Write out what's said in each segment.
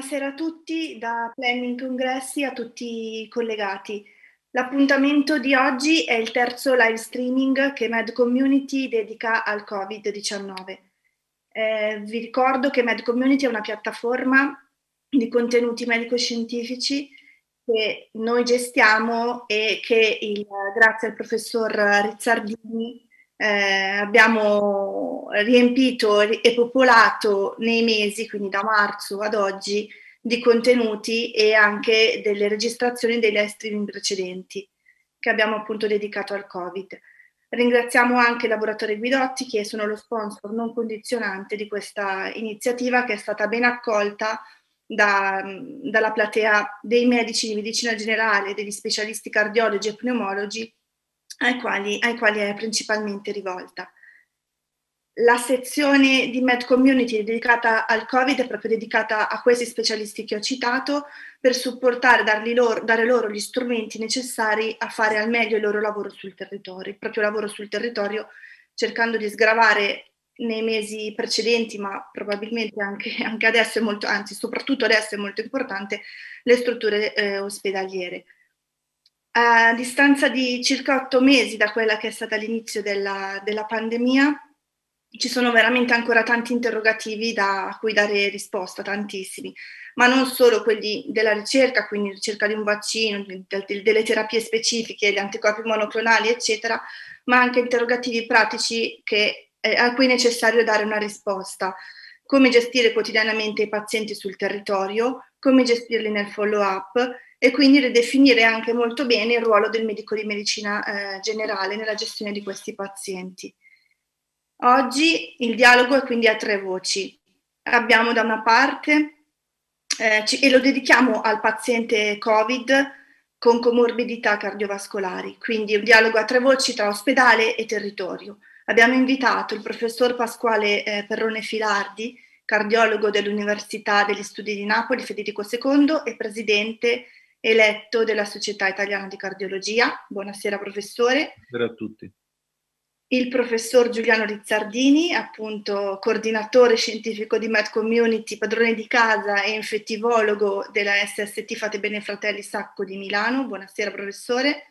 Buonasera a tutti, da Planning Congressi a tutti i collegati. L'appuntamento di oggi è il terzo live streaming che Med Community dedica al Covid-19. Vi ricordo che Med Community è una piattaforma di contenuti medico-scientifici che noi gestiamo e che grazie al professor Rizzardini abbiamo riempito e popolato nei mesi, quindi da marzo ad oggi, di contenuti e anche delle registrazioni dei live streaming precedenti che abbiamo appunto dedicato al Covid. Ringraziamo anche i laboratori Guidotti che sono lo sponsor non condizionante di questa iniziativa che è stata ben accolta dalla platea dei medici di medicina generale, degli specialisti cardiologi e pneumologi ai quali è principalmente rivolta. La sezione di Med Community dedicata al Covid è proprio dedicata a questi specialisti che ho citato per supportare, dare loro gli strumenti necessari a fare al meglio il loro lavoro sul territorio, il proprio lavoro sul territorio, cercando di sgravare nei mesi precedenti, ma probabilmente anche adesso è molto, anzi soprattutto adesso è molto importante, le strutture ospedaliere. A distanza di circa 8 mesi da quella che è stata l'inizio della pandemia, ci sono veramente ancora tanti interrogativi a cui dare risposta, tantissimi, ma non solo quelli della ricerca, quindi ricerca di un vaccino, delle terapie specifiche, gli anticorpi monoclonali, eccetera, ma anche interrogativi pratici a cui è necessario dare una risposta. Come gestire quotidianamente i pazienti sul territorio, come gestirli nel follow-up e quindi ridefinire anche molto bene il ruolo del medico di medicina generale nella gestione di questi pazienti. Oggi il dialogo è quindi a tre voci. Abbiamo da una parte, e lo dedichiamo al paziente Covid con comorbidità cardiovascolari, quindi un dialogo a tre voci tra ospedale e territorio. Abbiamo invitato il professor Pasquale Perrone Filardi, cardiologo dell'Università degli Studi di Napoli, Federico II, e presidente eletto della Società Italiana di Cardiologia. Buonasera professore. Buonasera a tutti. Il professor Giuliano Rizzardini, appunto coordinatore scientifico di Med Community, padrone di casa e infettivologo della SST Fate Bene Fratelli Sacco di Milano. Buonasera professore.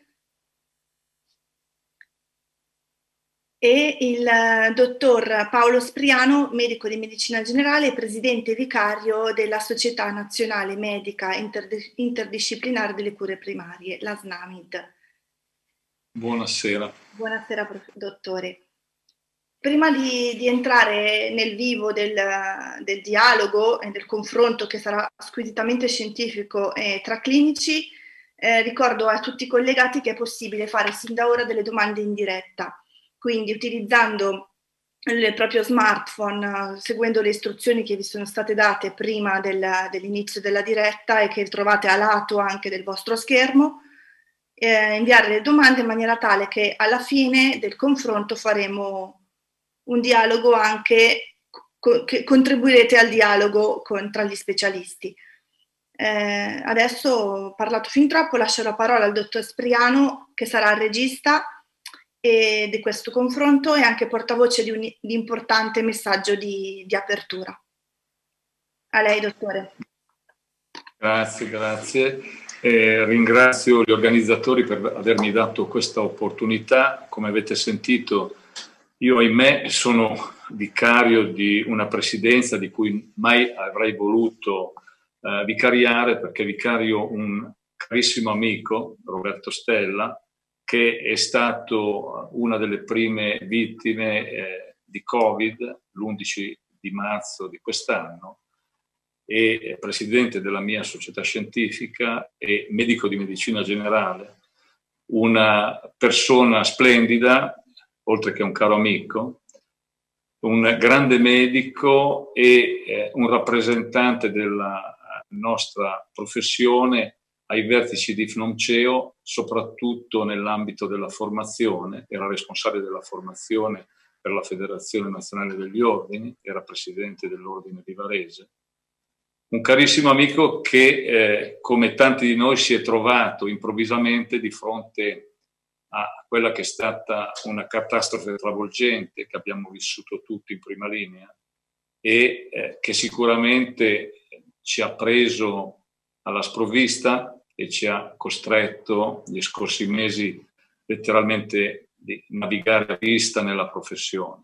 E il dottor Paolo Spriano, medico di medicina generale e presidente vicario della Società Nazionale Medica Interdisciplinare delle Cure Primarie, la SNAMID. Buonasera. Buonasera, dottore. Prima di entrare nel vivo del dialogo e del confronto che sarà squisitamente scientifico tra clinici, ricordo a tutti i collegati che è possibile fare sin da ora delle domande in diretta, quindi utilizzando il proprio smartphone, seguendo le istruzioni che vi sono state date prima dell'inizio della diretta e che trovate a lato anche del vostro schermo, inviare le domande in maniera tale che alla fine del confronto faremo un dialogo anche, che contribuirete al dialogo tra gli specialisti. Adesso ho parlato fin troppo, lascio la parola al dottor Spriano che sarà il regista di questo confronto e anche portavoce di importante messaggio di apertura. A lei, dottore. Grazie. Ringrazio gli organizzatori per avermi dato questa opportunità. Come avete sentito, io ahimè sono vicario di una presidenza di cui mai avrei voluto vicariare, perché vicario un carissimo amico, Roberto Stella, che è stato una delle prime vittime di Covid l'11 di marzo di quest'anno, e presidente della mia società scientifica e medico di medicina generale, una persona splendida, oltre che un caro amico, un grande medico e un rappresentante della nostra professione ai vertici di FNOMCEO, soprattutto nell'ambito della formazione. Era responsabile della formazione per la Federazione Nazionale degli Ordini, era presidente dell'Ordine di Varese. Un carissimo amico che, come tanti di noi, si è trovato improvvisamente di fronte a quella che è stata una catastrofe travolgente che abbiamo vissuto tutti in prima linea e che sicuramente ci ha preso alla sprovvista e ci ha costretto gli scorsi mesi letteralmente di navigare a vista nella professione.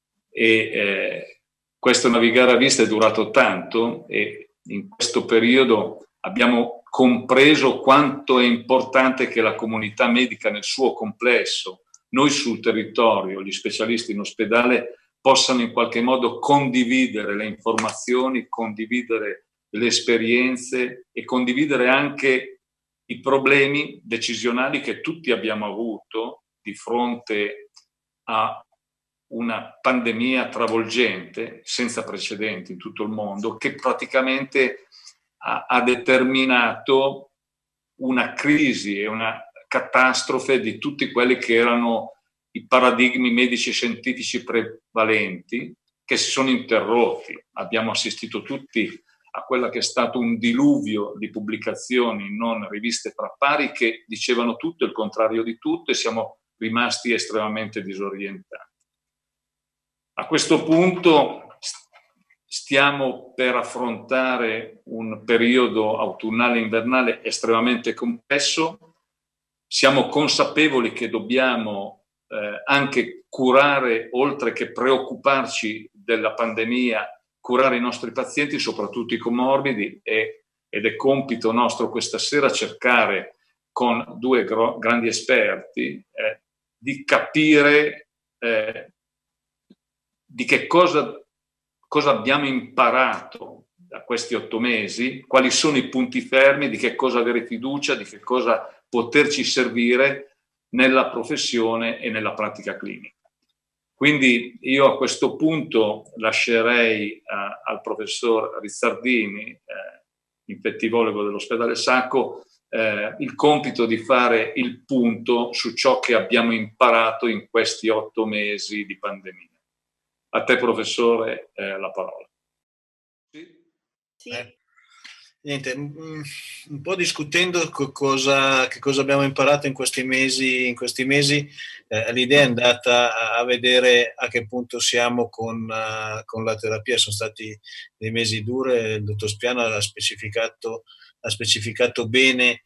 E questo navigare a vista è durato tanto e in questo periodo abbiamo compreso quanto è importante che la comunità medica nel suo complesso, noi sul territorio, gli specialisti in ospedale, possano in qualche modo condividere le informazioni, condividere le esperienze e condividere anche i problemi decisionali che tutti abbiamo avuto di fronte a una pandemia travolgente, senza precedenti in tutto il mondo, che praticamente ha determinato una crisi e una catastrofe di tutti quelli che erano i paradigmi medici e scientifici prevalenti, che si sono interrotti. Abbiamo assistito tutti a quella che è stato un diluvio di pubblicazioni non riviste fra pari che dicevano tutto il contrario di tutto e siamo rimasti estremamente disorientati. A questo punto stiamo per affrontare un periodo autunnale-invernale estremamente complesso. Siamo consapevoli che dobbiamo anche curare, oltre che preoccuparci della pandemia, curare i nostri pazienti, soprattutto i comorbidi, ed è compito nostro questa sera cercare con due grandi esperti di capire di che cosa abbiamo imparato da questi 8 mesi, quali sono i punti fermi, di che cosa avere fiducia, di che cosa poterci servire nella professione e nella pratica clinica. Quindi io a questo punto lascerei al professor Rizzardini, infettivologo dell'ospedale Sacco, il compito di fare il punto su ciò che abbiamo imparato in questi 8 mesi di pandemia. A te, professore, la parola. Sì. Niente, un po' discutendo che cosa abbiamo imparato in questi mesi, l'idea è andata a vedere a che punto siamo con la terapia. Sono stati dei mesi duri, il dottor Spiano ha specificato bene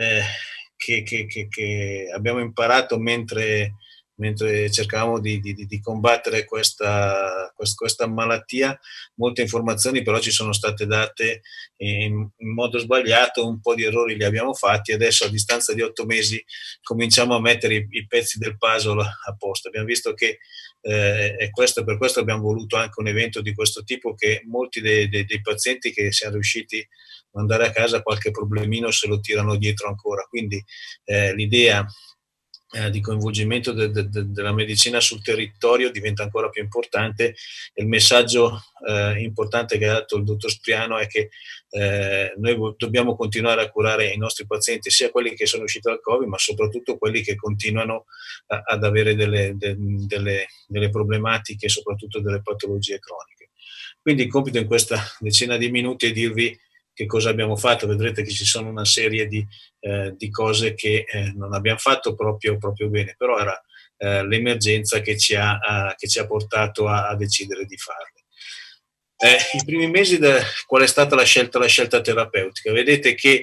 che abbiamo imparato mentre cercavamo di combattere questa malattia. Molte informazioni però ci sono state date in modo sbagliato, un po' di errori li abbiamo fatti. Adesso a distanza di 8 mesi cominciamo a mettere i pezzi del puzzle a posto. Abbiamo visto che per questo abbiamo voluto anche un evento di questo tipo, che molti dei pazienti che siamo riusciti a mandare a casa qualche problemino se lo tirano dietro ancora. Quindi l'idea di coinvolgimento della medicina sul territorio diventa ancora più importante. Il messaggio importante che ha dato il dottor Spriano è che noi dobbiamo continuare a curare i nostri pazienti, sia quelli che sono usciti dal Covid, ma soprattutto quelli che continuano ad avere delle problematiche, soprattutto delle patologie croniche. Quindi il compito in questa decina di minuti è dirvi che cosa abbiamo fatto. Vedrete che ci sono una serie di cose che non abbiamo fatto proprio bene, però era l'emergenza che ci ha portato a decidere di farle. I primi mesi, qual è stata la scelta terapeutica? Vedete che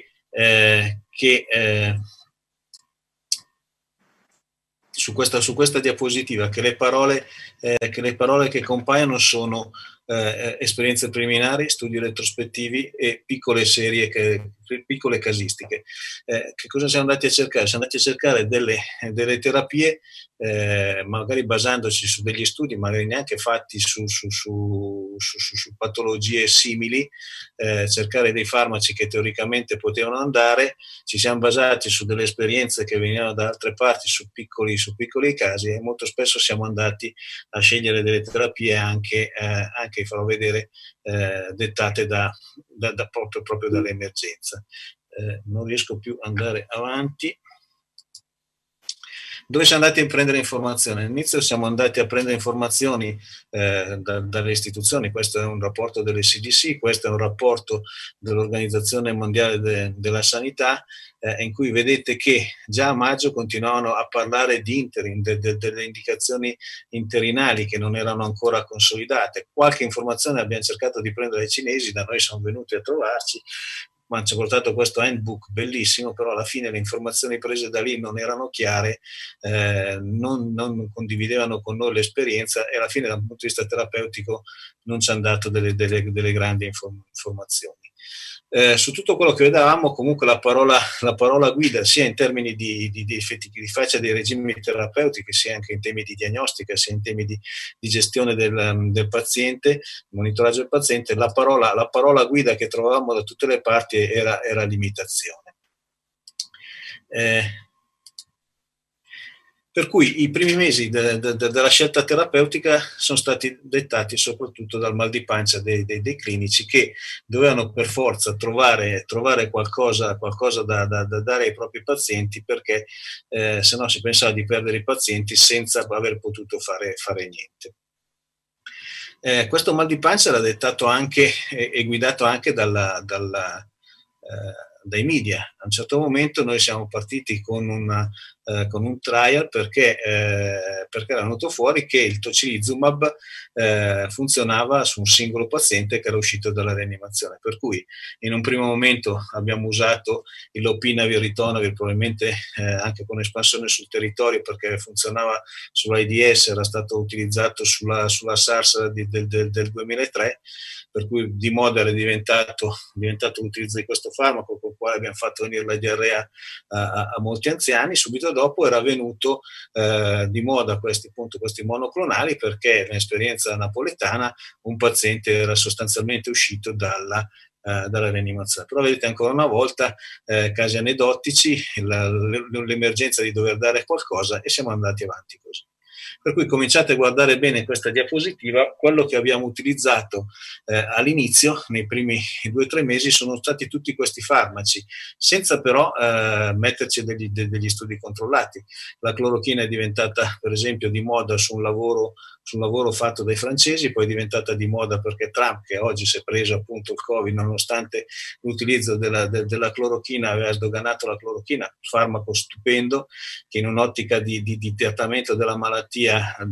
su questa diapositiva che le parole che compaiono sono esperienze preliminari, studi retrospettivi e piccole casistiche. Che cosa siamo andati a cercare? Siamo andati a cercare delle terapie, magari basandoci su degli studi, magari neanche fatti su patologie simili, cercare dei farmaci che teoricamente potevano andare. Ci siamo basati su delle esperienze che venivano da altre parti, su piccoli casi, e molto spesso siamo andati a scegliere delle terapie anche farò vedere, dettate proprio dall'emergenza. Non riesco più ad andare avanti. Dove siamo andati a prendere informazioni? All'inizio siamo andati a prendere informazioni dalle istituzioni. Questo è un rapporto delle CDC, questo è un rapporto dell'Organizzazione Mondiale della Sanità, in cui vedete che già a maggio continuavano a parlare di interim, delle indicazioni interinali che non erano ancora consolidate. Qualche informazione abbiamo cercato di prendere dai cinesi, da noi sono venuti a trovarci, ma ci ha portato questo handbook bellissimo, però alla fine le informazioni prese da lì non erano chiare, non condividevano con noi l'esperienza e alla fine dal punto di vista terapeutico non ci hanno dato delle grandi informazioni. Su tutto quello che vedevamo, comunque la parola guida, sia in termini di effetti di faccia dei regimi terapeutici, sia anche in temi di diagnostica, sia in temi di gestione del paziente, monitoraggio del paziente, la parola guida che trovavamo da tutte le parti era limitazione. Per cui i primi mesi della scelta terapeutica sono stati dettati soprattutto dal mal di pancia dei clinici, che dovevano per forza trovare qualcosa da dare ai propri pazienti, perché se no si pensava di perdere i pazienti senza aver potuto fare niente. Questo mal di pancia era dettato anche e guidato anche dai media. A un certo momento noi siamo partiti con un trial perché era venuto fuori che il tocilizumab funzionava su un singolo paziente che era uscito dalla rianimazione, per cui in un primo momento abbiamo usato il lopinavir ritonavir, probabilmente anche con espansione sul territorio, perché funzionava sull'AIDS, era stato utilizzato sulla SARS del 2003, per cui di moda era diventato l'utilizzo di questo farmaco, con il quale abbiamo fatto venire la diarrea a molti anziani. Subito dopo era venuto di moda questi monoclonali, perché nell'esperienza napoletana un paziente era sostanzialmente uscito dalla rianimazione. Però vedete, ancora una volta, casi aneddotici, l'emergenza di dover dare qualcosa, e siamo andati avanti così. Per cui cominciate a guardare bene questa diapositiva. Quello che abbiamo utilizzato all'inizio, nei primi 2 o 3 mesi, sono stati tutti questi farmaci, senza però metterci degli studi controllati. La clorochina è diventata, per esempio, di moda su un lavoro fatto dai francesi, poi è diventata di moda perché Trump, che oggi si è preso appunto il Covid, nonostante l'utilizzo della clorochina, aveva sdoganato la clorochina, farmaco stupendo, che in un'ottica di trattamento della malattia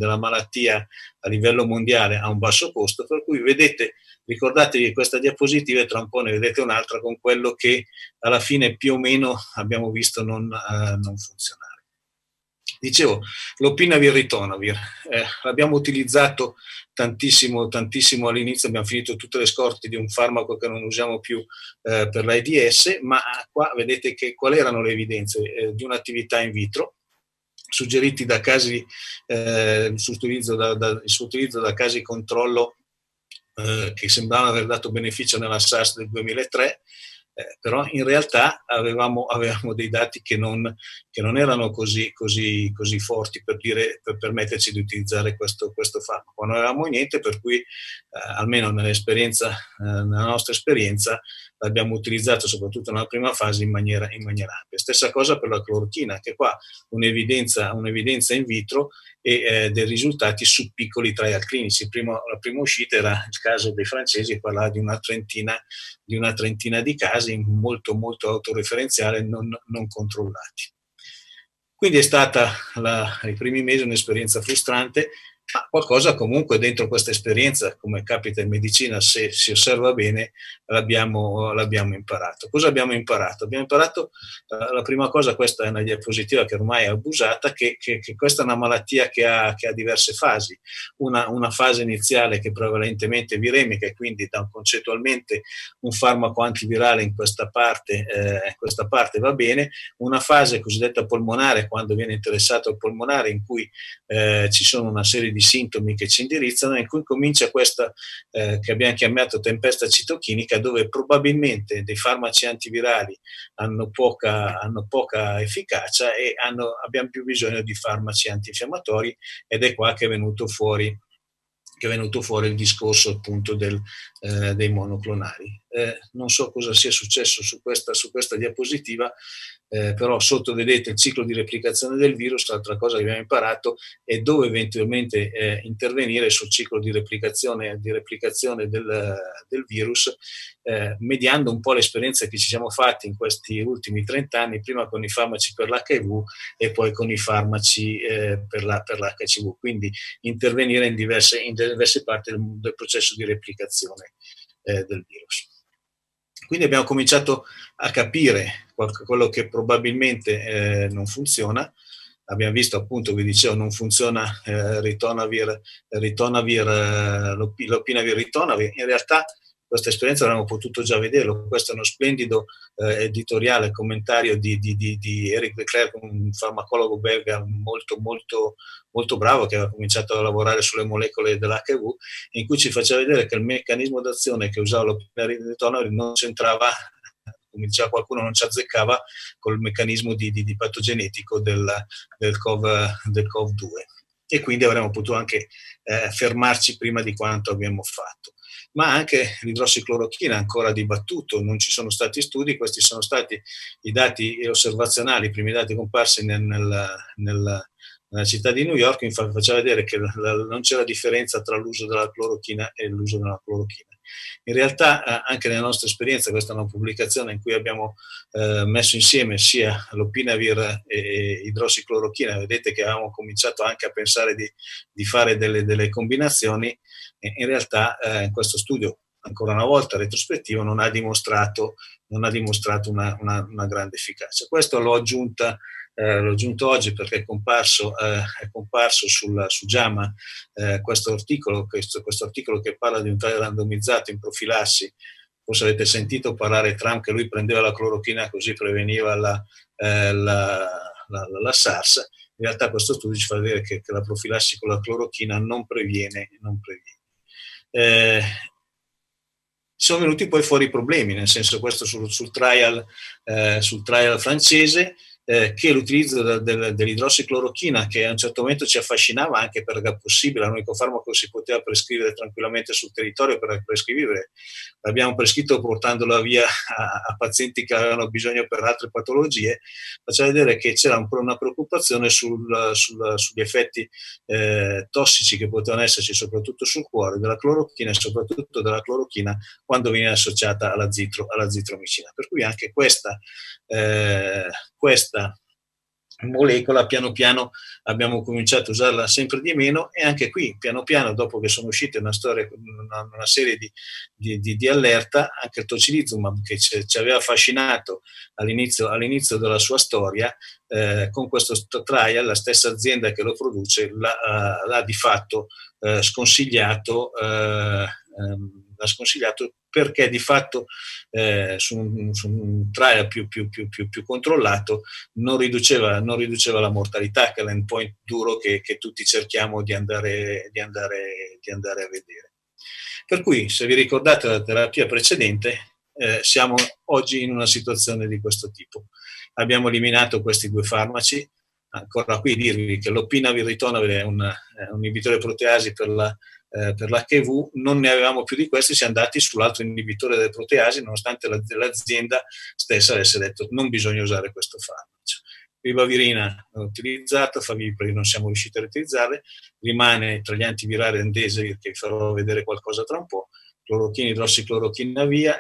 a livello mondiale ha un basso costo. Per cui vedete, ricordatevi questa diapositiva e tra un po' ne vedete un'altra con quello che alla fine più o meno abbiamo visto non funzionare. Dicevo, l'opinavir ritonavir, l'abbiamo utilizzato tantissimo all'inizio, abbiamo finito tutte le scorte di un farmaco che non usiamo più per l'AIDS, ma qua vedete quali erano le evidenze di un'attività in vitro, suggeriti da casi, il suo utilizzo da casi controllo che sembravano aver dato beneficio nella SARS del 2003, però in realtà avevamo dei dati che non erano così forti per permetterci di utilizzare questo farmaco. Non avevamo niente, per cui almeno nella nostra esperienza l'abbiamo utilizzato soprattutto nella prima fase in maniera ampia. Stessa cosa per la clorochina, che qua un'evidenza in vitro e dei risultati su piccoli trial clinici. La prima uscita era il caso dei francesi, parlava di una trentina di casi molto autoreferenziali, non controllati. Quindi è stata ai primi mesi un'esperienza frustrante, ma qualcosa comunque dentro questa esperienza, come capita in medicina, se si osserva bene, l'abbiamo imparato. Cosa abbiamo imparato? Abbiamo imparato, la prima cosa, questa è una diapositiva che ormai è abusata, che questa è una malattia che ha diverse fasi. Una fase iniziale che è prevalentemente viremica, e quindi concettualmente un farmaco antivirale in questa parte va bene. Una fase cosiddetta polmonare, quando viene interessato il polmonare, in cui ci sono una serie di sintomi che ci indirizzano, in cui comincia questa che abbiamo chiamato tempesta citochinica, dove probabilmente dei farmaci antivirali hanno poca efficacia e abbiamo più bisogno di farmaci antinfiammatori, ed è qua che è venuto fuori il discorso appunto dei monoclonali. non so cosa sia successo su questa diapositiva, però sotto vedete il ciclo di replicazione del virus. L'altra cosa che abbiamo imparato è dove eventualmente intervenire sul ciclo di replicazione del virus, mediando un po' le esperienze che ci siamo fatti in questi ultimi 30 anni, prima con i farmaci per l'HIV e poi con i farmaci per l'HCV, quindi intervenire in diverse parti del processo di replicazione del virus. Quindi abbiamo cominciato a capire quello che probabilmente non funziona. Abbiamo visto, appunto, vi dicevo, non funziona l'opinavir ritonavir. In realtà questa esperienza avremmo potuto già vederlo. Questo è uno splendido editoriale, commentario di Eric Leclerc, un farmacologo belga molto bravo, che aveva cominciato a lavorare sulle molecole dell'HIV, in cui ci faceva vedere che il meccanismo d'azione che usava l'opinavir ritonavir non c'entrava, come diceva qualcuno, non ci azzeccava col meccanismo di patogenetico del COV2, e quindi avremmo potuto anche fermarci prima di quanto abbiamo fatto. Ma anche l'idrossiclorochina ancora dibattuto, non ci sono stati studi. Questi sono stati i dati osservazionali, i primi dati comparsi nella città di New York. Infatti faceva vedere che non c'era differenza tra l'uso della clorochina e l'uso della clorochina. In realtà anche nella nostra esperienza, questa è una pubblicazione in cui abbiamo messo insieme sia l'opinavir e idrossiclorochina. Vedete che avevamo cominciato anche a pensare di fare delle combinazioni. In realtà questo studio, ancora una volta retrospettivo, non ha dimostrato una grande efficacia. Questo l'ho aggiunto oggi perché è comparso su JAMA questo articolo che parla di un trial randomizzato in profilassi. Forse avete sentito parlare Trump, che lui prendeva la clorochina così preveniva la SARS. In realtà questo studio ci fa vedere che la profilassi con la clorochina non previene. Sono venuti poi fuori i problemi, nel senso, questo sul trial francese, che l'utilizzo dell'idrossiclorochina, che a un certo momento ci affascinava anche perché era possibile, l'unico farmaco che si poteva prescrivere tranquillamente sul territorio per prescrivere, l'abbiamo prescritto portandolo via a pazienti che avevano bisogno per altre patologie. Faceva vedere che c'era una preoccupazione sugli effetti tossici che potevano esserci soprattutto sul cuore della clorochina, e soprattutto della clorochina quando viene associata all'azitromicina. Per cui anche questa molecola piano piano abbiamo cominciato a usarla sempre di meno, e anche qui piano piano, dopo che sono uscite una serie di allerta, anche il tocilizumab, che ci aveva affascinato all'inizio della sua storia, con questo trial la stessa azienda che lo produce l'ha di fatto sconsigliato, perché di fatto su un trial più controllato non riduceva la mortalità, che è l'endpoint duro che tutti cerchiamo di andare a vedere. Per cui, se vi ricordate la terapia precedente, siamo oggi in una situazione di questo tipo. Abbiamo eliminato questi due farmaci. Ancora qui dirvi che l'opinavir ritonavir è un inibitore proteasi per l'HIV, non ne avevamo più di questi, siamo andati sull'altro inibitore delle proteasi, nonostante l'azienda stessa avesse detto non bisogna usare questo farmaco. Ribavirina utilizzata, Favipiravir non siamo riusciti a utilizzarle, rimane tra gli antivirali Remdesivir, che vi farò vedere qualcosa tra un po', clorochina, idrossiclorochina via,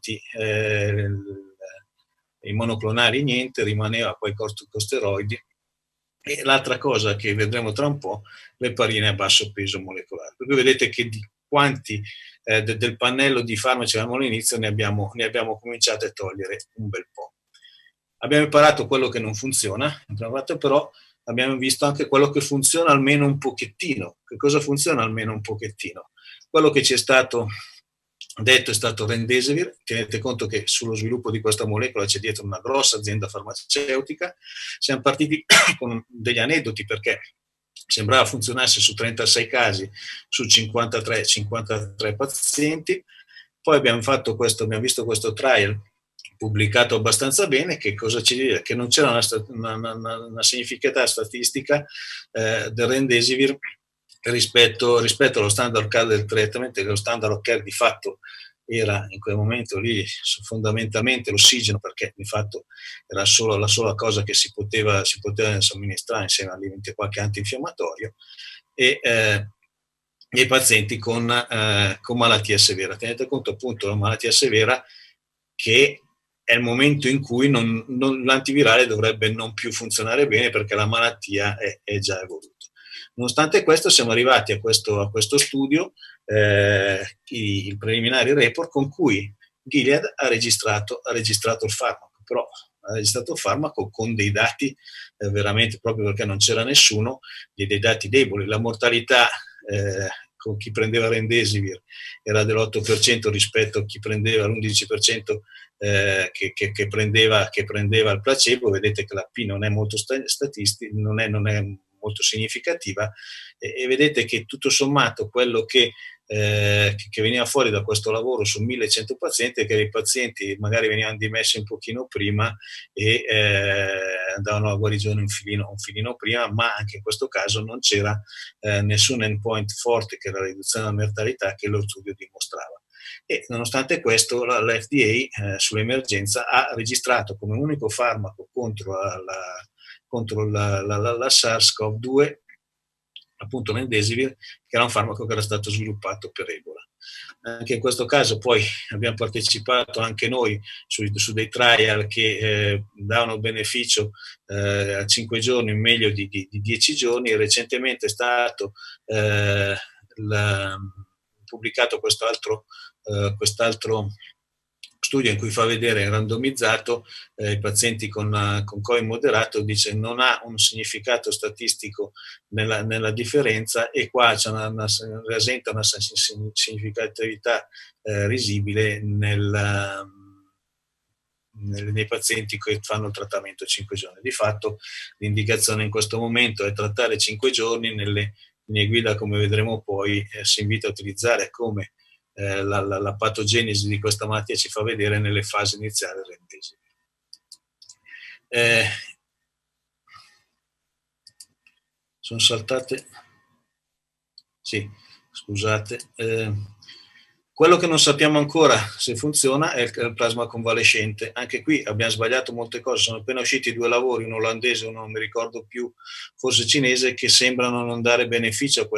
i monoclonali niente, rimaneva poi corticosteroidi. E l'altra cosa che vedremo tra un po', l'eparina a basso peso molecolare. Per cui vedete che di quanti del pannello di farmaci avevamo all'inizio ne abbiamo cominciato a togliere un bel po'. Abbiamo imparato quello che non funziona, però abbiamo visto anche quello che funziona almeno un pochettino. Che cosa funziona almeno un pochettino? Quello che ci è stato detto è stato Remdesivir. Tenete conto che sullo sviluppo di questa molecola c'è dietro una grossa azienda farmaceutica. Siamo partiti con degli aneddoti, perché sembrava funzionasse su 36 casi su 53 pazienti. Poi abbiamo visto questo trial pubblicato abbastanza bene. Che cosa ci dice? Che non c'era una significativa statistica del Remdesivir rispetto allo standard care del trattamento, che lo standard care di fatto era in quel momento lì fondamentalmente l'ossigeno, perché di fatto era la sola cosa che si poteva somministrare insieme a qualche antinfiammatorio, e i pazienti con malattia severa. Tenete conto appunto della malattia severa, che è il momento in cui l'antivirale dovrebbe non più funzionare bene, perché la malattia è già evoluta. Nonostante questo siamo arrivati a questo studio, il preliminary report, con cui Gilead ha registrato il farmaco, però ha registrato il farmaco con dei dati veramente, proprio perché non c'era nessuno, dei dati deboli. La mortalità con chi prendeva Remdesivir era dell'8% rispetto a chi prendeva l'11% che prendeva il placebo. Vedete che la P non è molto statistica, non è molto significativa, e vedete che tutto sommato quello che veniva fuori da questo lavoro su 1100 pazienti è che i pazienti magari venivano dimessi un pochino prima e andavano a guarigione un filino prima, ma anche in questo caso non c'era nessun endpoint forte, che era la riduzione della mortalità, che lo studio dimostrava. E nonostante questo la FDA sull'emergenza ha registrato come unico farmaco contro la SARS-CoV-2 appunto Remdesivir, che era un farmaco che era stato sviluppato per Ebola. Anche in questo caso poi abbiamo partecipato anche noi su dei trial che davano beneficio a 5 giorni in meglio di 10 giorni, e recentemente è stato pubblicato quest'altro studio in cui fa vedere randomizzato i pazienti con Covid moderato, dice non ha un significato statistico nella differenza, e qua c'è presenta una significatività risibile nei pazienti che fanno il trattamento 5 giorni. Di fatto l'indicazione in questo momento è trattare 5 giorni. Nelle linee guida, come vedremo poi, si invita a utilizzare come la patogenesi di questa malattia ci fa vedere nelle fasi iniziali del Remdesivir. Sono saltate? Sì, scusate. Quello che non sappiamo ancora se funziona è il plasma convalescente. Anche qui abbiamo sbagliato molte cose. Sono appena usciti 2 lavori, uno olandese e uno non mi ricordo più, forse cinese, che sembrano non dare beneficio a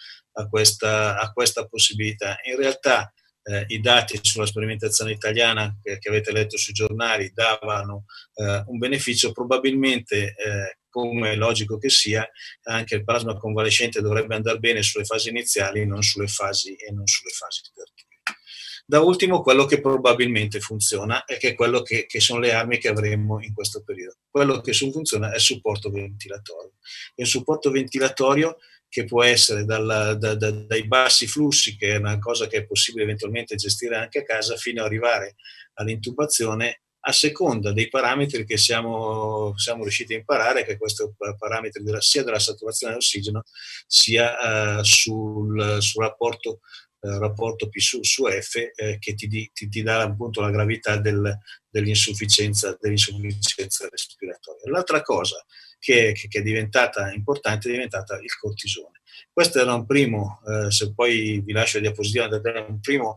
questa possibilità. In realtà i dati sulla sperimentazione italiana che avete letto sui giornali davano un beneficio. Probabilmente, come è logico che sia, anche il plasma convalescente dovrebbe andare bene sulle fasi iniziali, non sulle fasi terminali. Da ultimo, quello che probabilmente funziona e che è quello che sono le armi che avremo in questo periodo. Quello che funziona è il supporto ventilatorio. Il supporto ventilatorio, che può essere dai bassi flussi, che è una cosa che è possibile eventualmente gestire anche a casa, fino ad arrivare all'intubazione, a seconda dei parametri che siamo riusciti a imparare, che questi parametri sia della saturazione dell'ossigeno sia sul rapporto P su F, che ti dà appunto la gravità dell'insufficienza respiratoria. L'altra cosa che è diventata importante è diventata il cortisone. Questo era un primo, se poi vi lascio la diapositiva, era un primo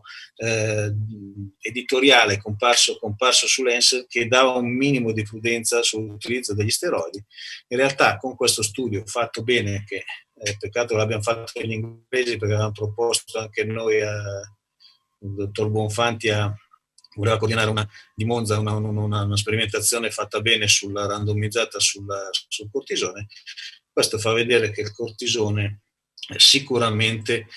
editoriale comparso su Lancet, che dava un minimo di prudenza sull'utilizzo degli steroidi. In realtà, con questo studio fatto bene, che peccato che l'abbiamo fatto in inglese, perché avevamo proposto anche noi, il dottor Bonfanti voleva coordinare di Monza una sperimentazione fatta bene randomizzata sul cortisone. Questo fa vedere che il cortisone sicuramente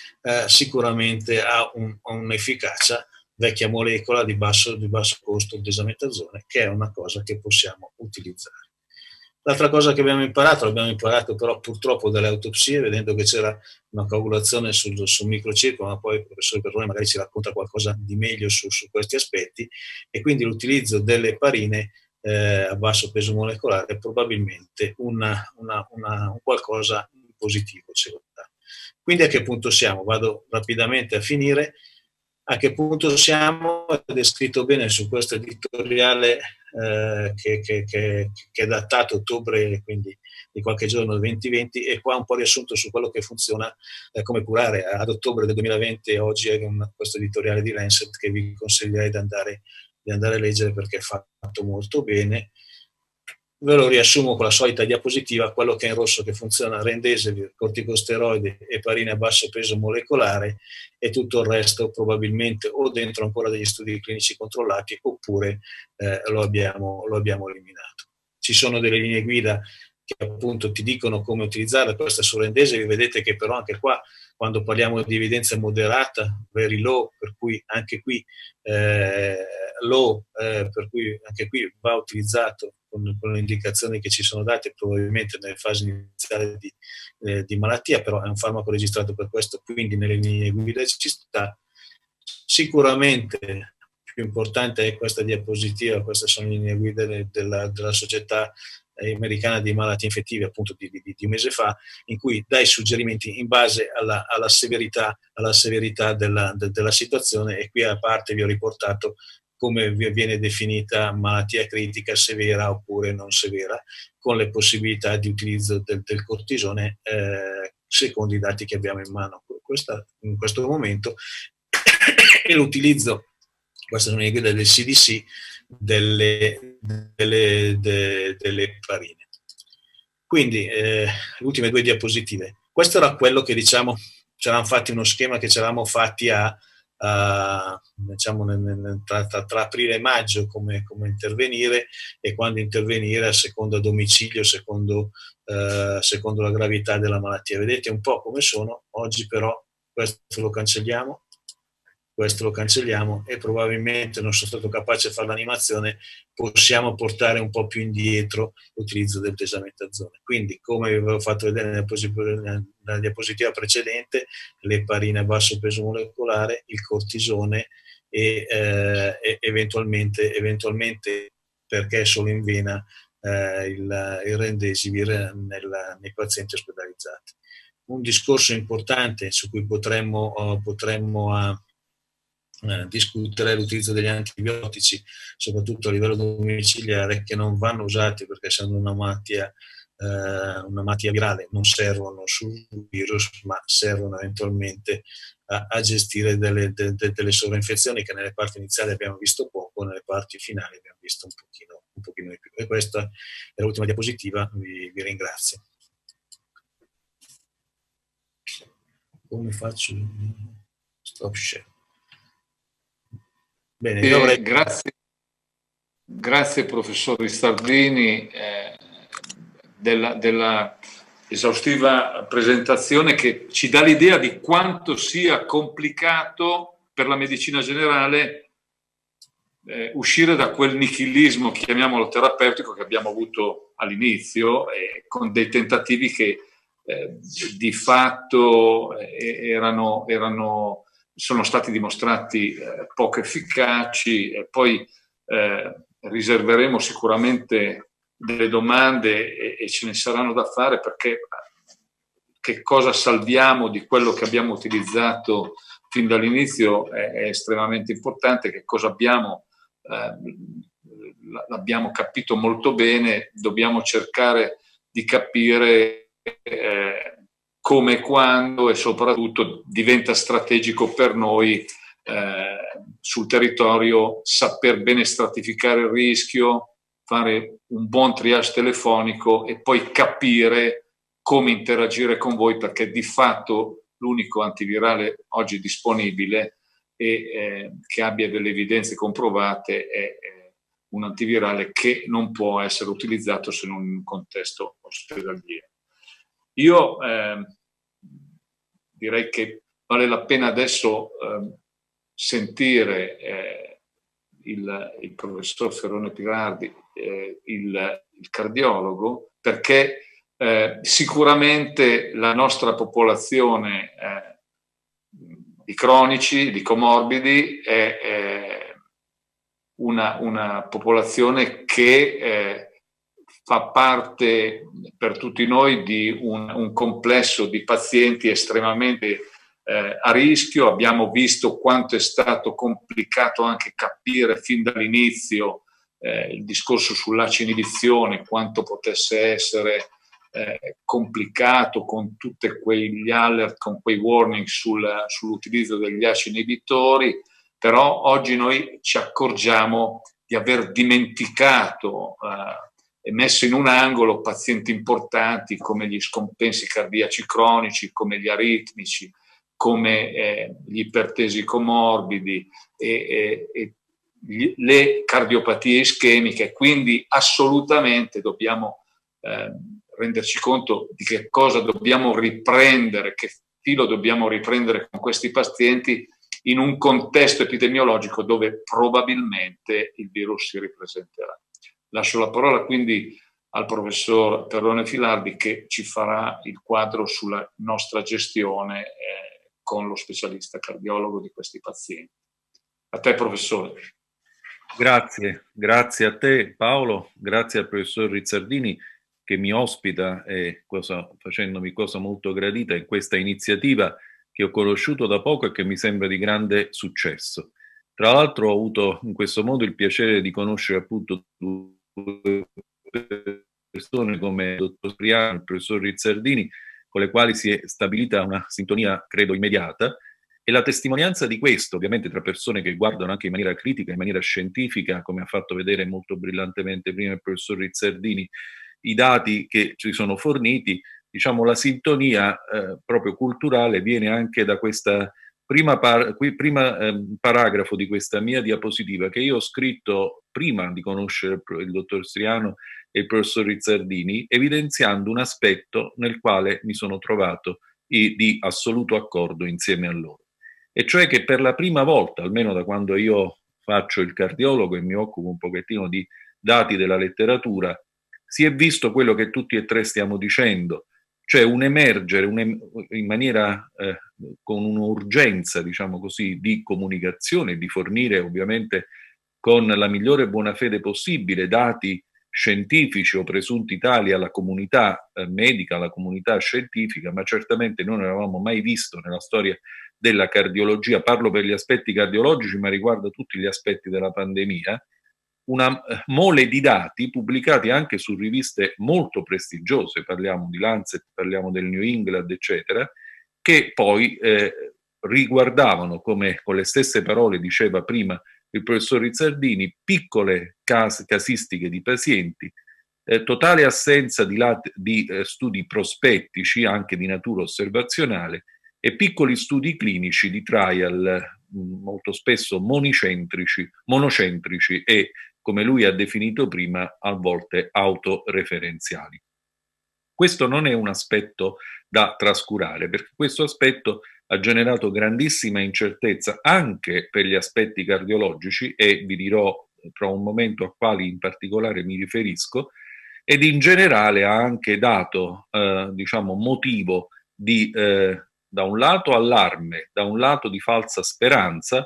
ha un'efficacia, vecchia molecola di basso costo, il desametasone, che è una cosa che possiamo utilizzare. L'altra cosa che l'abbiamo imparato però purtroppo dalle autopsie, vedendo che c'era una coagulazione sul microcircolo, ma poi il professore Perrone magari ci racconta qualcosa di meglio su questi aspetti, e quindi l'utilizzo delle eparine a basso peso molecolare è probabilmente un qualcosa positivo. Quindi a che punto siamo? Vado rapidamente a finire. A che punto siamo? È descritto bene su questo editoriale che è datato ottobre, quindi di qualche giorno del 2020, e qua un po' riassunto su quello che funziona, come curare ad ottobre del 2020, e oggi è questo editoriale di Lancet che vi consiglierei di andare a leggere perché è fatto molto bene. Ve lo riassumo con la solita diapositiva: quello che è in rosso che funziona: Remdesivir, corticosteroidi, eparine a basso peso molecolare, e tutto il resto probabilmente o dentro ancora degli studi clinici controllati oppure lo abbiamo eliminato. Ci sono delle linee guida che appunto ti dicono come utilizzare questa su Remdesivir. Vedete che però anche qua, quando parliamo di evidenza moderata, very low, per cui anche qui low, per cui anche qui va utilizzato con le indicazioni che ci sono date probabilmente nelle fasi iniziali di malattia, però è un farmaco registrato per questo, quindi nelle linee guida ci sta. Sicuramente più importante è questa diapositiva. Queste sono le linee guida della società americana di malattie infettive, appunto di un mese fa, in cui dai suggerimenti in base alla severità della situazione, e qui a parte vi ho riportato come viene definita malattia critica, severa oppure non severa, con le possibilità di utilizzo del cortisone secondo i dati che abbiamo in mano in questo momento, e l'utilizzo, queste sono le guide del CDC, delle eparine. Quindi le ultime due diapositive. Questo era quello che, diciamo, ci eravamo fatti uno schema che ci eravamo fatti diciamo tra aprile e maggio, come intervenire, e quando intervenire a secondo domicilio, secondo la gravità della malattia. Vedete un po' come sono. Oggi però questo lo cancelliamo, e probabilmente non sono stato capace di fare l'animazione. Possiamo portare un po' più indietro l'utilizzo del desametazone. Quindi, come vi avevo fatto vedere nella diapositiva precedente, l'eparina a basso peso molecolare, il cortisone e eventualmente, perché solo in vena, il Remdesivir nei pazienti ospedalizzati. Un discorso importante su cui potremmo discutere l'utilizzo degli antibiotici, soprattutto a livello domiciliare, che non vanno usati perché, essendo una malattia virale, non servono sul virus, ma servono eventualmente a gestire delle sovrainfezioni che nelle parti iniziali abbiamo visto poco, nelle parti finali abbiamo visto un pochino di più. E questa è l'ultima diapositiva. Vi ringrazio. Come faccio? Stop share. Bene, grazie professor Ristardini della esaustiva presentazione, che ci dà l'idea di quanto sia complicato per la medicina generale uscire da quel nichilismo, chiamiamolo terapeutico, che abbiamo avuto all'inizio, con dei tentativi che di fatto sono stati dimostrati poco efficaci. E poi riserveremo sicuramente delle domande e ce ne saranno da fare, perché che cosa salviamo di quello che abbiamo utilizzato fin dall'inizio è estremamente importante. Che cosa abbiamo, l'abbiamo capito molto bene, dobbiamo cercare di capire come e quando, e soprattutto diventa strategico per noi sul territorio saper bene stratificare il rischio, fare un buon triage telefonico e poi capire come interagire con voi, perché di fatto l'unico antivirale oggi disponibile e che abbia delle evidenze comprovate è un antivirale che non può essere utilizzato se non in un contesto ospedaliero. Io direi che vale la pena adesso sentire il professor Ferrone Pirardi, il cardiologo, perché sicuramente la nostra popolazione di cronici, di comorbidi, è una popolazione che fa parte per tutti noi di un complesso di pazienti estremamente a rischio. Abbiamo visto quanto è stato complicato anche capire fin dall'inizio il discorso sull'ACE inibizione, quanto potesse essere complicato con tutti quegli alert, con quei warning sull'utilizzo degli ACE inibitori, però oggi noi ci accorgiamo di aver dimenticato e messo in un angolo pazienti importanti come gli scompensi cardiaci cronici, come gli aritmici, come gli ipertesi comorbidi e le cardiopatie ischemiche. Quindi assolutamente dobbiamo renderci conto di che cosa dobbiamo riprendere, che filo dobbiamo riprendere con questi pazienti in un contesto epidemiologico dove probabilmente il virus si ripresenterà. Lascio la parola quindi al professor Perrone Filardi, che ci farà il quadro sulla nostra gestione con lo specialista cardiologo di questi pazienti. A te, professore. Grazie a te Paolo, grazie al professor Rizzardini che mi ospita facendomi cosa molto gradita in questa iniziativa che ho conosciuto da poco e che mi sembra di grande successo. Tra l'altro ho avuto in questo modo il piacere di conoscere appunto due persone come il dottor Priano e il professor Rizzardini, con le quali si è stabilita una sintonia, credo, immediata, e la testimonianza di questo, ovviamente tra persone che guardano anche in maniera critica, in maniera scientifica, come ha fatto vedere molto brillantemente prima il professor Rizzardini, i dati che ci sono forniti, diciamo la sintonia proprio culturale viene anche da questa prima paragrafo di questa mia diapositiva che io ho scritto prima di conoscere il dottor Striano e il professor Rizzardini, evidenziando un aspetto nel quale mi sono trovato di assoluto accordo insieme a loro. E cioè che per la prima volta, almeno da quando io faccio il cardiologo e mi occupo un pochettino di dati della letteratura, si è visto quello che tutti e tre stiamo dicendo, cioè un emergere in maniera con un'urgenza, diciamo così, di comunicazione, di fornire ovviamente con la migliore buona fede possibile dati scientifici o presunti tali alla comunità medica, alla comunità scientifica, ma certamente non avevamo mai visto nella storia della cardiologia, parlo per gli aspetti cardiologici, ma riguarda tutti gli aspetti della pandemia, una mole di dati pubblicati anche su riviste molto prestigiose, parliamo di Lancet, parliamo del New England, eccetera, che poi riguardavano, come con le stesse parole diceva prima il professor Rizzardini, piccole casistiche di pazienti, totale assenza di studi prospettici, anche di natura osservazionale, e piccoli studi clinici di trial molto spesso monocentrici e, come lui ha definito prima, a volte autoreferenziali. Questo non è un aspetto da trascurare, perché questo aspetto ha generato grandissima incertezza anche per gli aspetti cardiologici, e vi dirò tra un momento a quali in particolare mi riferisco, ed in generale ha anche dato diciamo, motivo di da un lato allarme, da un lato di falsa speranza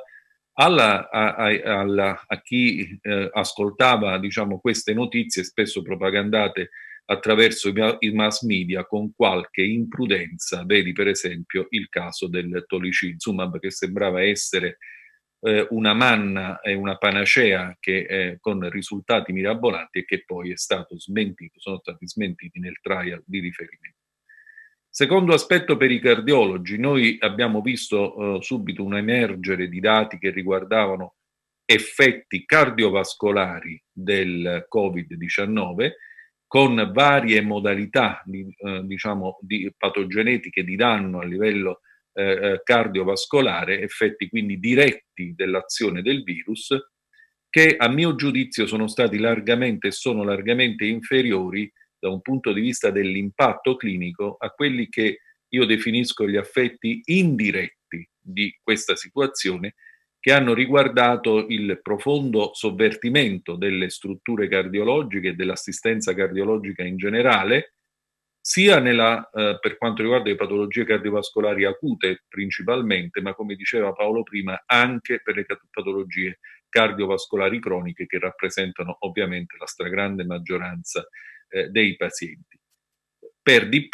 a chi ascoltava, diciamo, queste notizie spesso propagandate attraverso i mass media con qualche imprudenza. Vedi per esempio il caso del tolicilizumab, che sembrava essere una manna e una panacea che, con risultati mirabolanti, e che poi è stato smentito, sono stati smentiti nel trial di riferimento. Secondo aspetto per i cardiologi, noi abbiamo visto subito un emergere di dati che riguardavano effetti cardiovascolari del Covid-19 con varie modalità diciamo, di patogenetiche di danno a livello cardiovascolare, effetti quindi diretti dell'azione del virus, che a mio giudizio sono stati largamente e sono largamente inferiori da un punto di vista dell'impatto clinico a quelli che io definisco gli effetti indiretti di questa situazione, che hanno riguardato il profondo sovvertimento delle strutture cardiologiche e dell'assistenza cardiologica in generale, sia per quanto riguarda le patologie cardiovascolari acute principalmente, ma come diceva Paolo prima, anche per le patologie cardiovascolari croniche, che rappresentano ovviamente la stragrande maggioranza dei pazienti. Per di più,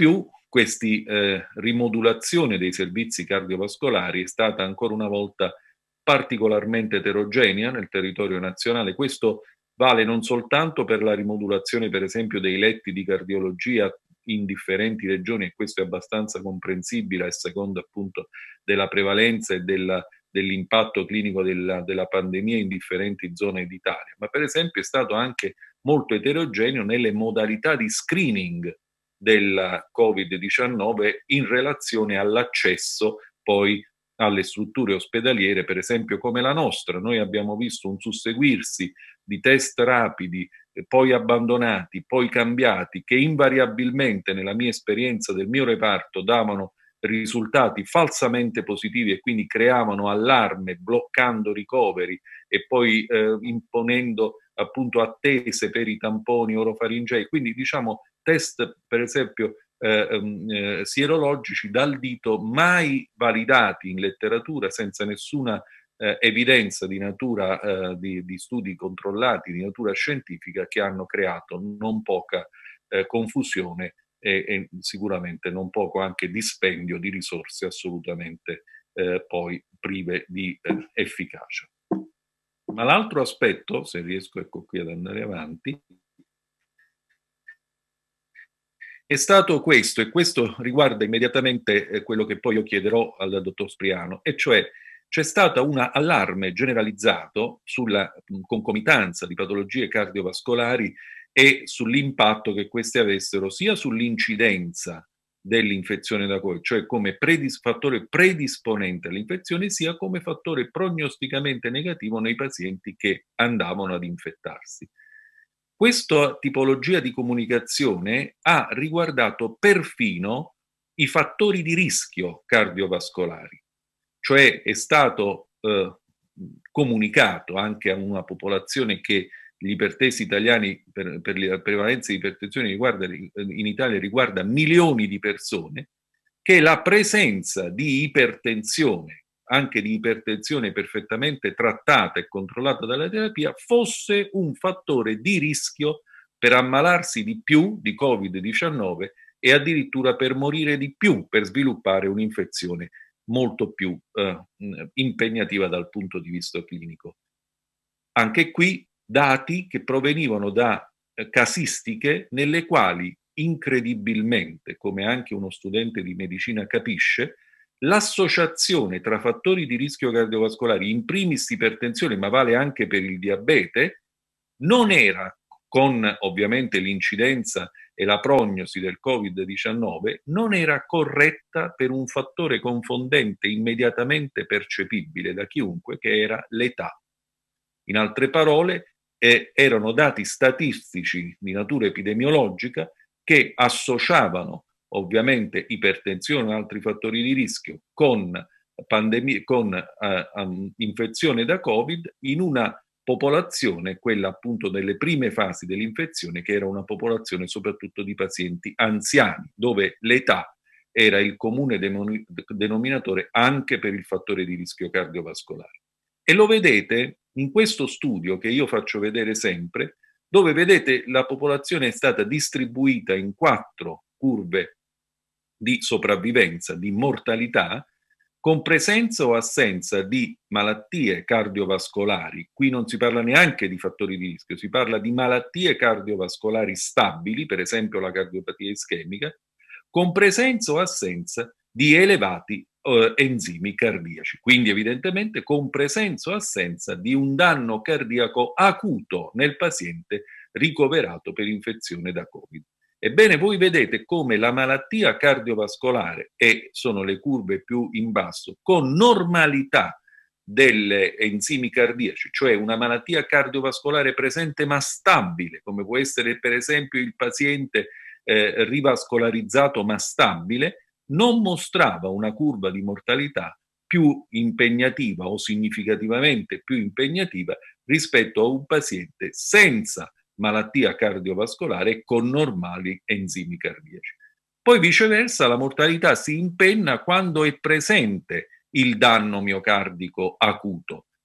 questa rimodulazione dei servizi cardiovascolari è stata ancora una volta particolarmente eterogenea nel territorio nazionale. Questo vale non soltanto per la rimodulazione, per esempio, dei letti di cardiologia in differenti regioni, e questo è abbastanza comprensibile a seconda appunto della prevalenza e dell'impatto clinico della pandemia in differenti zone d'Italia, ma per esempio è stato anche molto eterogeneo nelle modalità di screening del Covid-19 in relazione all'accesso poi alle strutture ospedaliere, per esempio come la nostra. Noi abbiamo visto un susseguirsi di test rapidi, poi abbandonati, poi cambiati, che invariabilmente, nella mia esperienza del mio reparto, davano risultati falsamente positivi e quindi creavano allarme, bloccando ricoveri e poi imponendo appunto attese per i tamponi orofaringei. Quindi diciamo test, per esempio, sierologici dal dito mai validati in letteratura, senza nessuna evidenza di natura di studi controllati di natura scientifica, che hanno creato non poca confusione e sicuramente non poco anche dispendio di risorse assolutamente poi prive di efficacia. Ma l'altro aspetto, se riesco ecco qui ad andare avanti, è stato questo, e questo riguarda immediatamente quello che poi io chiederò al dottor Spriano, e cioè c'è stato un allarme generalizzato sulla concomitanza di patologie cardiovascolari e sull'impatto che queste avessero sia sull'incidenza dell'infezione da Covid, cioè come fattore predisponente all'infezione, sia come fattore prognosticamente negativo nei pazienti che andavano ad infettarsi. Questa tipologia di comunicazione ha riguardato perfino i fattori di rischio cardiovascolari, cioè è stato comunicato anche a una popolazione che gli ipertesi italiani, per la prevalenza di ipertensione in Italia riguarda milioni di persone, che la presenza di ipertensione, anche di ipertensione perfettamente trattata e controllata dalla terapia, fosse un fattore di rischio per ammalarsi di più di Covid-19 e addirittura per morire di più, per sviluppare un'infezione molto più impegnativa dal punto di vista clinico. Anche qui dati che provenivano da casistiche nelle quali incredibilmente, come anche uno studente di medicina capisce, l'associazione tra fattori di rischio cardiovascolari, in primis ipertensione, ma vale anche per il diabete, non era, con ovviamente l'incidenza e la prognosi del Covid-19, non era corretta per un fattore confondente immediatamente percepibile da chiunque, che era l'età. In altre parole, erano dati statistici di natura epidemiologica che associavano ovviamente ipertensione e altri fattori di rischio con infezione da Covid in una popolazione, quella appunto delle prime fasi dell'infezione, che era una popolazione soprattutto di pazienti anziani, dove l'età era il comune denominatore anche per il fattore di rischio cardiovascolare. E lo vedete in questo studio che io faccio vedere sempre, dove vedete la popolazione è stata distribuita in 4 curve di sopravvivenza, di mortalità, con presenza o assenza di malattie cardiovascolari. Qui non si parla neanche di fattori di rischio, si parla di malattie cardiovascolari stabili, per esempio la cardiopatia ischemica, con presenza o assenza di elevati enzimi cardiaci. Quindi evidentemente con presenza o assenza di un danno cardiaco acuto nel paziente ricoverato per infezione da Covid. Ebbene, voi vedete come la malattia cardiovascolare, e sono le curve più in basso, con normalità delle enzimi cardiaci, cioè una malattia cardiovascolare presente ma stabile, come può essere per esempio il paziente rivascolarizzato ma stabile, non mostrava una curva di mortalità più impegnativa o significativamente più impegnativa rispetto a un paziente senza malattia cardiovascolare e con normali enzimi cardiaci. Poi viceversa la mortalità si impenna quando è presente il danno miocardico acuto,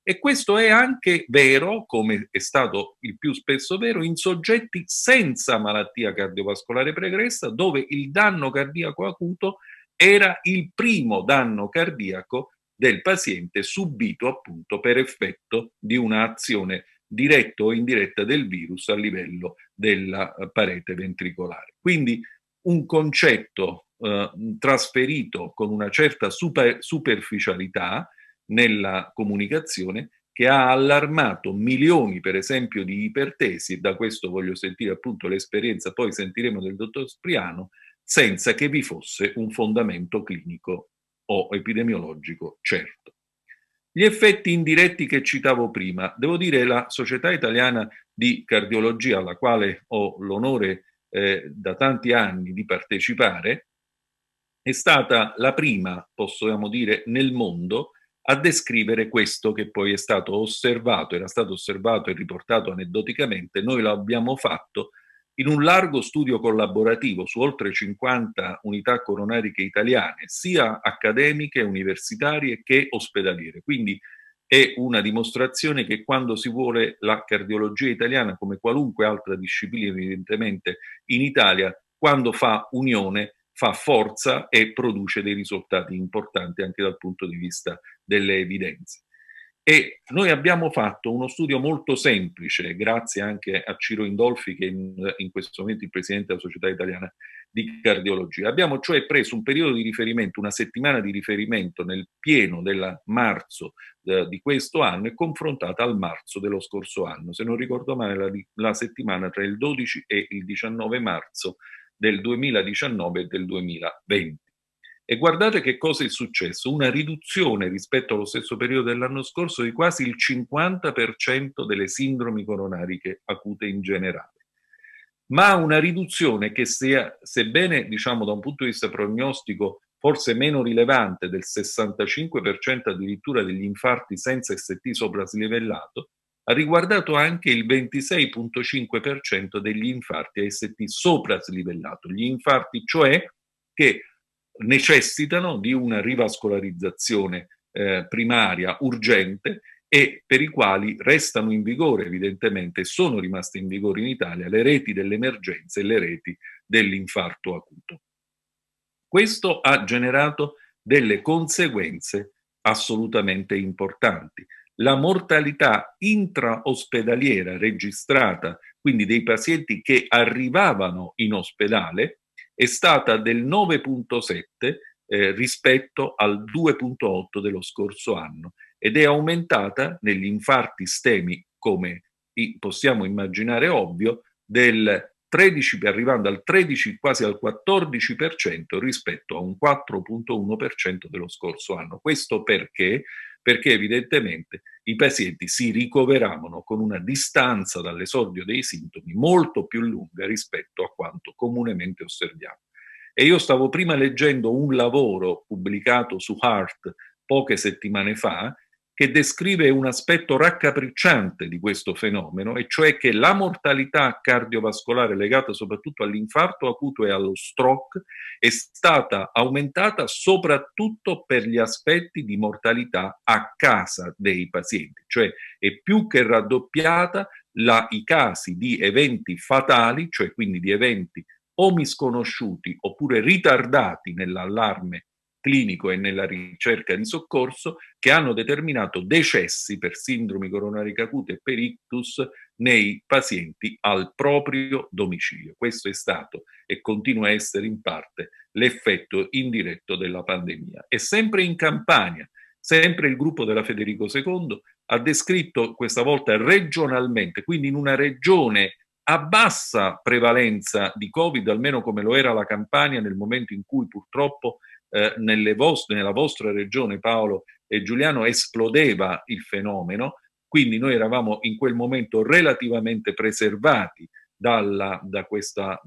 E questo è anche vero, come è stato il più spesso vero, in soggetti senza malattia cardiovascolare pregressa, dove il danno cardiaco acuto era il primo danno cardiaco del paziente subito appunto per effetto di un'azione diretta o indiretta del virus a livello della parete ventricolare. Quindi un concetto trasferito con una certa superficialità nella comunicazione, che ha allarmato milioni, per esempio, di ipertesi, e da questo voglio sentire appunto l'esperienza, poi sentiremo del dottor Spriano, senza che vi fosse un fondamento clinico o epidemiologico certo. Gli effetti indiretti che citavo prima, devo dire la Società Italiana di Cardiologia, alla quale ho l'onore da tanti anni di partecipare, è stata la prima, possiamo dire, nel mondo a descrivere questo che poi è stato osservato, era stato osservato e riportato aneddoticamente. Noi lo abbiamo fatto in un largo studio collaborativo su oltre 50 unità coronariche italiane, sia accademiche, universitarie che ospedaliere. Quindi è una dimostrazione che quando si vuole la cardiologia italiana, come qualunque altra disciplina evidentemente in Italia, quando fa unione, fa forza e produce dei risultati importanti anche dal punto di vista delle evidenze. E noi abbiamo fatto uno studio molto semplice, grazie anche a Ciro Indolfi, che in questo momento è il presidente della Società Italiana di Cardiologia. Abbiamo cioè preso un periodo di riferimento, una settimana di riferimento nel pieno del marzo di questo anno e confrontata al marzo dello scorso anno. Se non ricordo male, la settimana tra il 12 e il 19 marzo del 2019 e del 2020. E guardate che cosa è successo, una riduzione rispetto allo stesso periodo dell'anno scorso di quasi il 50% delle sindromi coronariche acute in generale. Ma una riduzione che sebbene, diciamo, da un punto di vista prognostico forse meno rilevante, del 65% addirittura degli infarti senza ST sopraslivellato, ha riguardato anche il 26,5% degli infarti a ST sopraslivellato, gli infarti cioè che necessitano di una rivascolarizzazione primaria urgente e per i quali restano in vigore, evidentemente, sono rimaste in vigore in Italia le reti dell'emergenza e le reti dell'infarto acuto. Questo ha generato delle conseguenze assolutamente importanti. La mortalità intraospedaliera registrata, quindi dei pazienti che arrivavano in ospedale, è stata del 9,7 rispetto al 2,8 dello scorso anno ed è aumentata negli infarti ischemici, come possiamo immaginare ovvio, del 13, arrivando al 13, quasi al 14% rispetto a un 4,1% dello scorso anno. Questo perché? Perché evidentemente i pazienti si ricoveravano con una distanza dall'esordio dei sintomi molto più lunga rispetto a quanto comunemente osserviamo. E io stavo prima leggendo un lavoro pubblicato su Heart poche settimane fa che descrive un aspetto raccapricciante di questo fenomeno, e cioè che la mortalità cardiovascolare legata soprattutto all'infarto acuto e allo stroke è stata aumentata soprattutto per gli aspetti di mortalità a casa dei pazienti, cioè è più che raddoppiata i casi di eventi fatali, cioè quindi di eventi o misconosciuti oppure ritardati nell'allarme clinico e nella ricerca di soccorso, che hanno determinato decessi per sindromi coronariche acute e per ictus nei pazienti al proprio domicilio. Questo è stato e continua a essere in parte l'effetto indiretto della pandemia. E sempre in Campania, sempre il gruppo della Federico II ha descritto questa volta regionalmente, quindi in una regione a bassa prevalenza di Covid, almeno come lo era la Campania nel momento in cui purtroppo nella vostra regione, Paolo e Giuliano, esplodeva il fenomeno, quindi noi eravamo in quel momento relativamente preservati da questa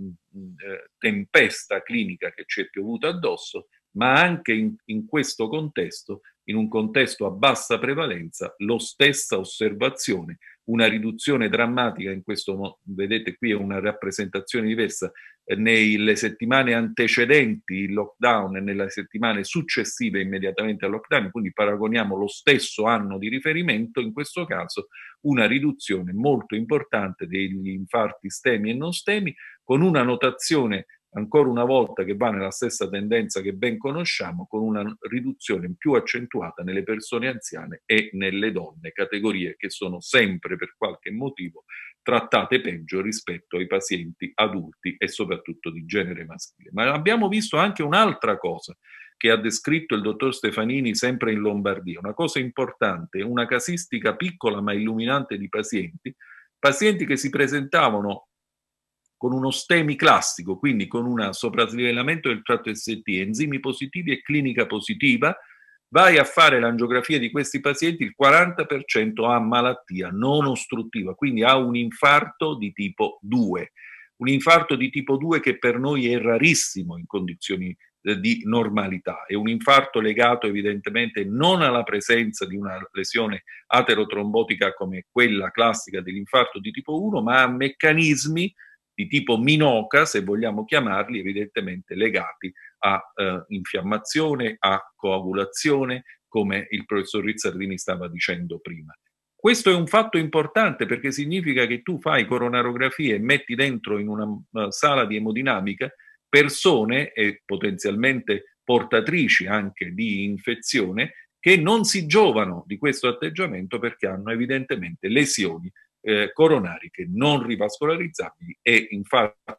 tempesta clinica che ci è piovuta addosso, ma anche in questo contesto, in un contesto a bassa prevalenza, la stessa osservazione, una riduzione drammatica, in questo vedete qui è una rappresentazione diversa nelle settimane antecedenti il lockdown e nelle settimane successive immediatamente al lockdown, quindi paragoniamo lo stesso anno di riferimento, in questo caso una riduzione molto importante degli infarti STEMI e non STEMI, con una notazione ancora una volta che va nella stessa tendenza che ben conosciamo, con una riduzione più accentuata nelle persone anziane e nelle donne, categorie che sono sempre per qualche motivo trattate peggio rispetto ai pazienti adulti e soprattutto di genere maschile. Ma abbiamo visto anche un'altra cosa che ha descritto il dottor Stefanini sempre in Lombardia, una cosa importante, una casistica piccola ma illuminante di pazienti che si presentavano con uno STEMI classico, quindi con un sopraslivellamento del tratto ST, enzimi positivi e clinica positiva. Vai a fare l'angiografia di questi pazienti, il 40% ha malattia non ostruttiva, quindi ha un infarto di tipo 2. Un infarto di tipo 2 che per noi è rarissimo in condizioni di normalità. È un infarto legato evidentemente non alla presenza di una lesione aterotrombotica come quella classica dell'infarto di tipo 1, ma a meccanismi di tipo minoca, se vogliamo chiamarli, evidentemente legati a infiammazione, a coagulazione, come il professor Rizzardini stava dicendo prima. Questo è un fatto importante perché significa che tu fai coronarografie e metti dentro in una sala di emodinamica persone e potenzialmente portatrici anche di infezione che non si giovano di questo atteggiamento perché hanno evidentemente lesioni coronariche non rivascolarizzabili e infarti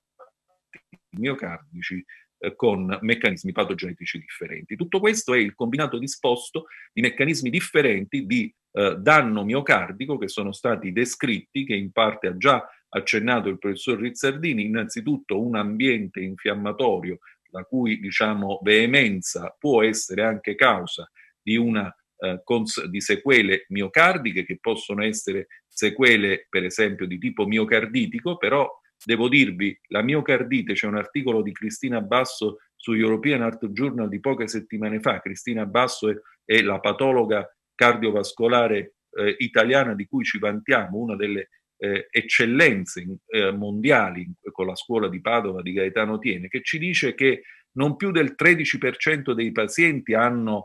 miocardici con meccanismi patogenetici differenti. Tutto questo è il combinato disposto di meccanismi differenti di danno miocardico che sono stati descritti, che in parte ha già accennato il professor Rizzardini. Innanzitutto un ambiente infiammatorio la cui, diciamo, veemenza può essere anche causa di una di sequele miocardiche che possono essere sequele per esempio di tipo miocarditico, però devo dirvi, la miocardite, c'è un articolo di Cristina Basso su European Heart Journal di poche settimane fa. Cristina Basso è la patologa cardiovascolare italiana di cui ci vantiamo, una delle eccellenze mondiali con la scuola di Padova di Gaetano Tiene, che ci dice che non più del 13% dei pazienti hanno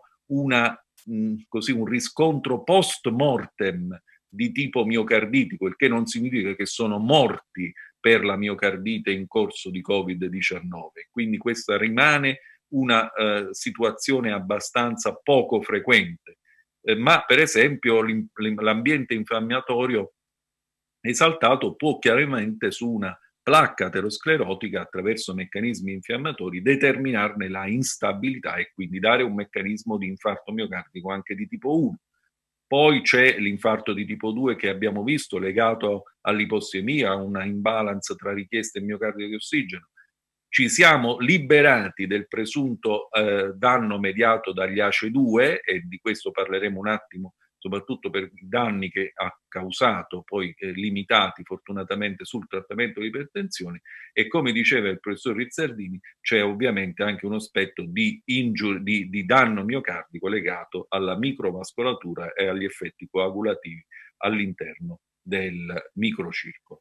un riscontro post mortem di tipo miocarditico, il che non significa che sono morti per la miocardite in corso di Covid-19. Quindi questa rimane una situazione abbastanza poco frequente. Ma per esempio l'ambiente infiammatorio esaltato può chiaramente su una placca aterosclerotica attraverso meccanismi infiammatori determinarne la instabilità e quindi dare un meccanismo di infarto miocardico anche di tipo 1. Poi c'è l'infarto di tipo 2 che abbiamo visto legato all'ipossemia, a una imbalance tra richieste miocardiche di ossigeno. Ci siamo liberati del presunto danno mediato dagli ACE2 e di questo parleremo un attimo, soprattutto per i danni che ha causato, poi limitati fortunatamente sul trattamento di ipertensione, e come diceva il professor Rizzardini c'è ovviamente anche un aspetto di danno miocardico legato alla microvascolatura e agli effetti coagulativi all'interno del microcircolo.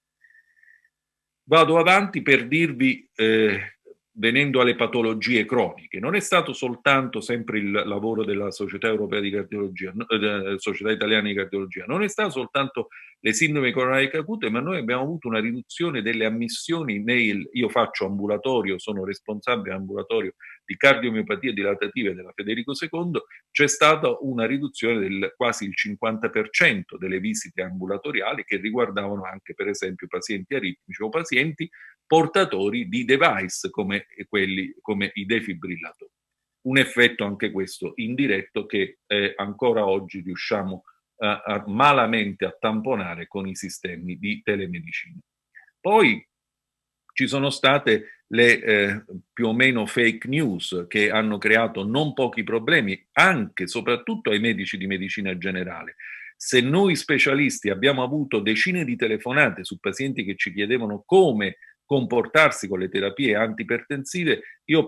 Vado avanti per dirvi, venendo alle patologie croniche, non è stato soltanto sempre il lavoro della Società Europea di Cardiologia, Società Italiana di Cardiologia, non è stato soltanto le sindromi coronariche acute, ma noi abbiamo avuto una riduzione delle ammissioni io faccio ambulatorio, sono responsabile ambulatorio di cardiomiopatie dilatative della Federico II, c'è stata una riduzione del quasi il 50% delle visite ambulatoriali che riguardavano anche per esempio pazienti aritmici o pazienti portatori di device come i defibrillatori. Un effetto anche questo indiretto che ancora oggi riusciamo malamente a tamponare con i sistemi di telemedicina. Poi ci sono state le più o meno fake news che hanno creato non pochi problemi anche soprattutto ai medici di medicina generale. Se noi specialisti abbiamo avuto decine di telefonate su pazienti che ci chiedevano come comportarsi con le terapie antipertensive, io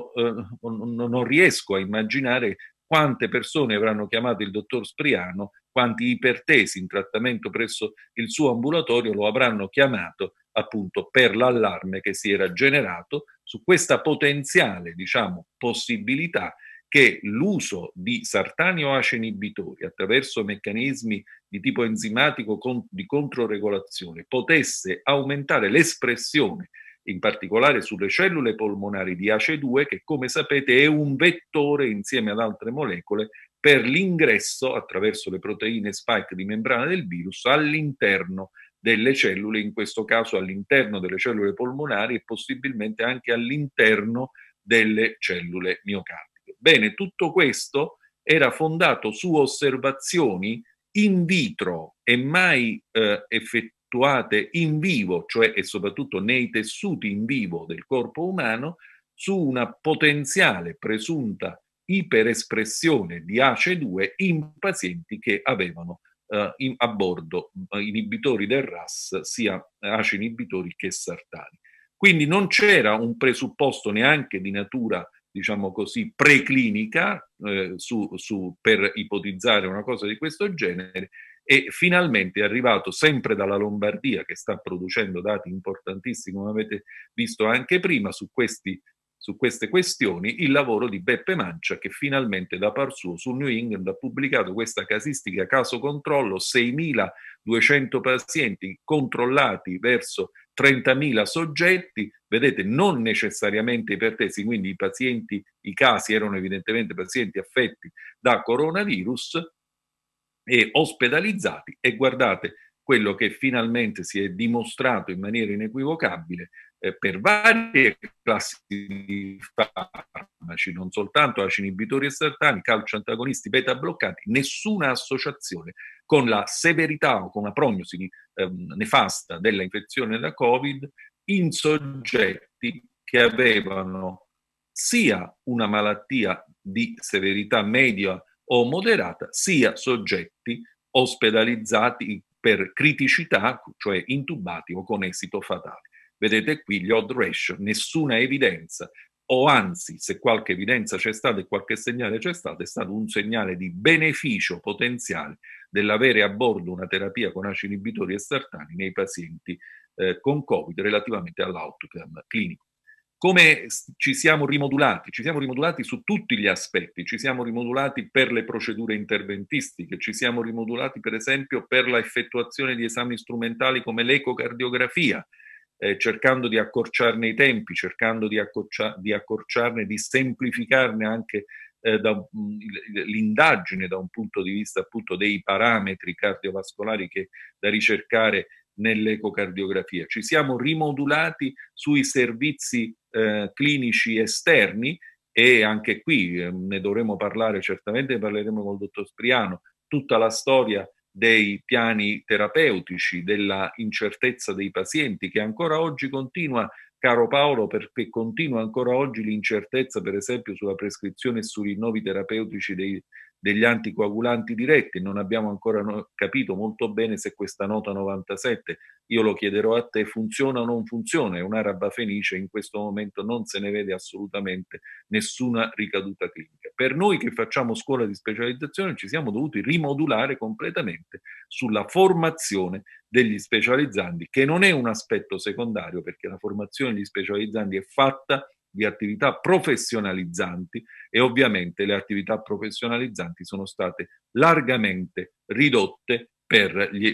non riesco a immaginare quante persone avranno chiamato il dottor Spriano, quanti ipertesi in trattamento presso il suo ambulatorio lo avranno chiamato appunto per l'allarme che si era generato su questa potenziale, diciamo, possibilità che l'uso di sartani o ACE inibitori attraverso meccanismi di tipo enzimatico di controregolazione potesse aumentare l'espressione, in particolare sulle cellule polmonari di ACE2, che come sapete è un vettore insieme ad altre molecole per l'ingresso attraverso le proteine spike di membrana del virus all'interno delle cellule, in questo caso all'interno delle cellule polmonari e possibilmente anche all'interno delle cellule miocardiche. Bene, tutto questo era fondato su osservazioni in vitro e mai effettuate in vivo, cioè e soprattutto nei tessuti in vivo del corpo umano, su una potenziale presunta iperespressione di ACE2 in pazienti che avevano a bordo inibitori del RAS, sia ACE inibitori che sartani. Quindi non c'era un presupposto neanche di natura, diciamo così, preclinica per ipotizzare una cosa di questo genere, e finalmente è arrivato sempre dalla Lombardia, che sta producendo dati importantissimi, come avete visto anche prima, su queste questioni, il lavoro di Beppe Mancia, che finalmente da par suo sul New England ha pubblicato questa casistica caso controllo, 6.200 pazienti controllati verso 30.000 soggetti, vedete, non necessariamente ipertesi, quindi i casi erano evidentemente pazienti affetti da coronavirus e ospedalizzati, e guardate quello che finalmente si è dimostrato in maniera inequivocabile per varie classi di farmaci, non soltanto ACE inibitori e sartani, calcio antagonisti, beta bloccati, nessuna associazione con la severità o con una prognosi nefasta dell'infezione da Covid in soggetti che avevano sia una malattia di severità media o moderata, sia soggetti ospedalizzati per criticità, cioè intubati o con esito fatale. Vedete qui gli odd ratio, nessuna evidenza, o anzi, se qualche evidenza c'è stata e qualche segnale c'è stato, è stato un segnale di beneficio potenziale dell'avere a bordo una terapia con ACE inibitori e sartani nei pazienti con Covid relativamente all'outcome clinico. Come ci siamo rimodulati? Ci siamo rimodulati su tutti gli aspetti, ci siamo rimodulati per le procedure interventistiche, ci siamo rimodulati per esempio per la effettuazione di esami strumentali come l'ecocardiografia, cercando di accorciarne i tempi, cercando di accorciarne, di semplificarne anche l'indagine da un punto di vista appunto dei parametri cardiovascolari da ricercare nell'ecocardiografia. Ci siamo rimodulati sui servizi clinici esterni, e anche qui ne dovremo parlare, certamente ne parleremo col dottor Spriano, tutta la storia dei piani terapeutici, della incertezza dei pazienti, che ancora oggi continua, caro Paolo, perché continua ancora oggi l'incertezza, per esempio, sulla prescrizione e sui rinnovi terapeutici degli anticoagulanti diretti. Non abbiamo ancora capito molto bene se questa nota 97, io lo chiederò a te, funziona o non funziona. È un'araba fenice, in questo momento non se ne vede assolutamente nessuna ricaduta clinica. Per noi che facciamo scuola di specializzazione ci siamo dovuti rimodulare completamente sulla formazione degli specializzandi, che non è un aspetto secondario, perché la formazione degli specializzandi è fatta di attività professionalizzanti, e ovviamente le attività professionalizzanti sono state largamente ridotte per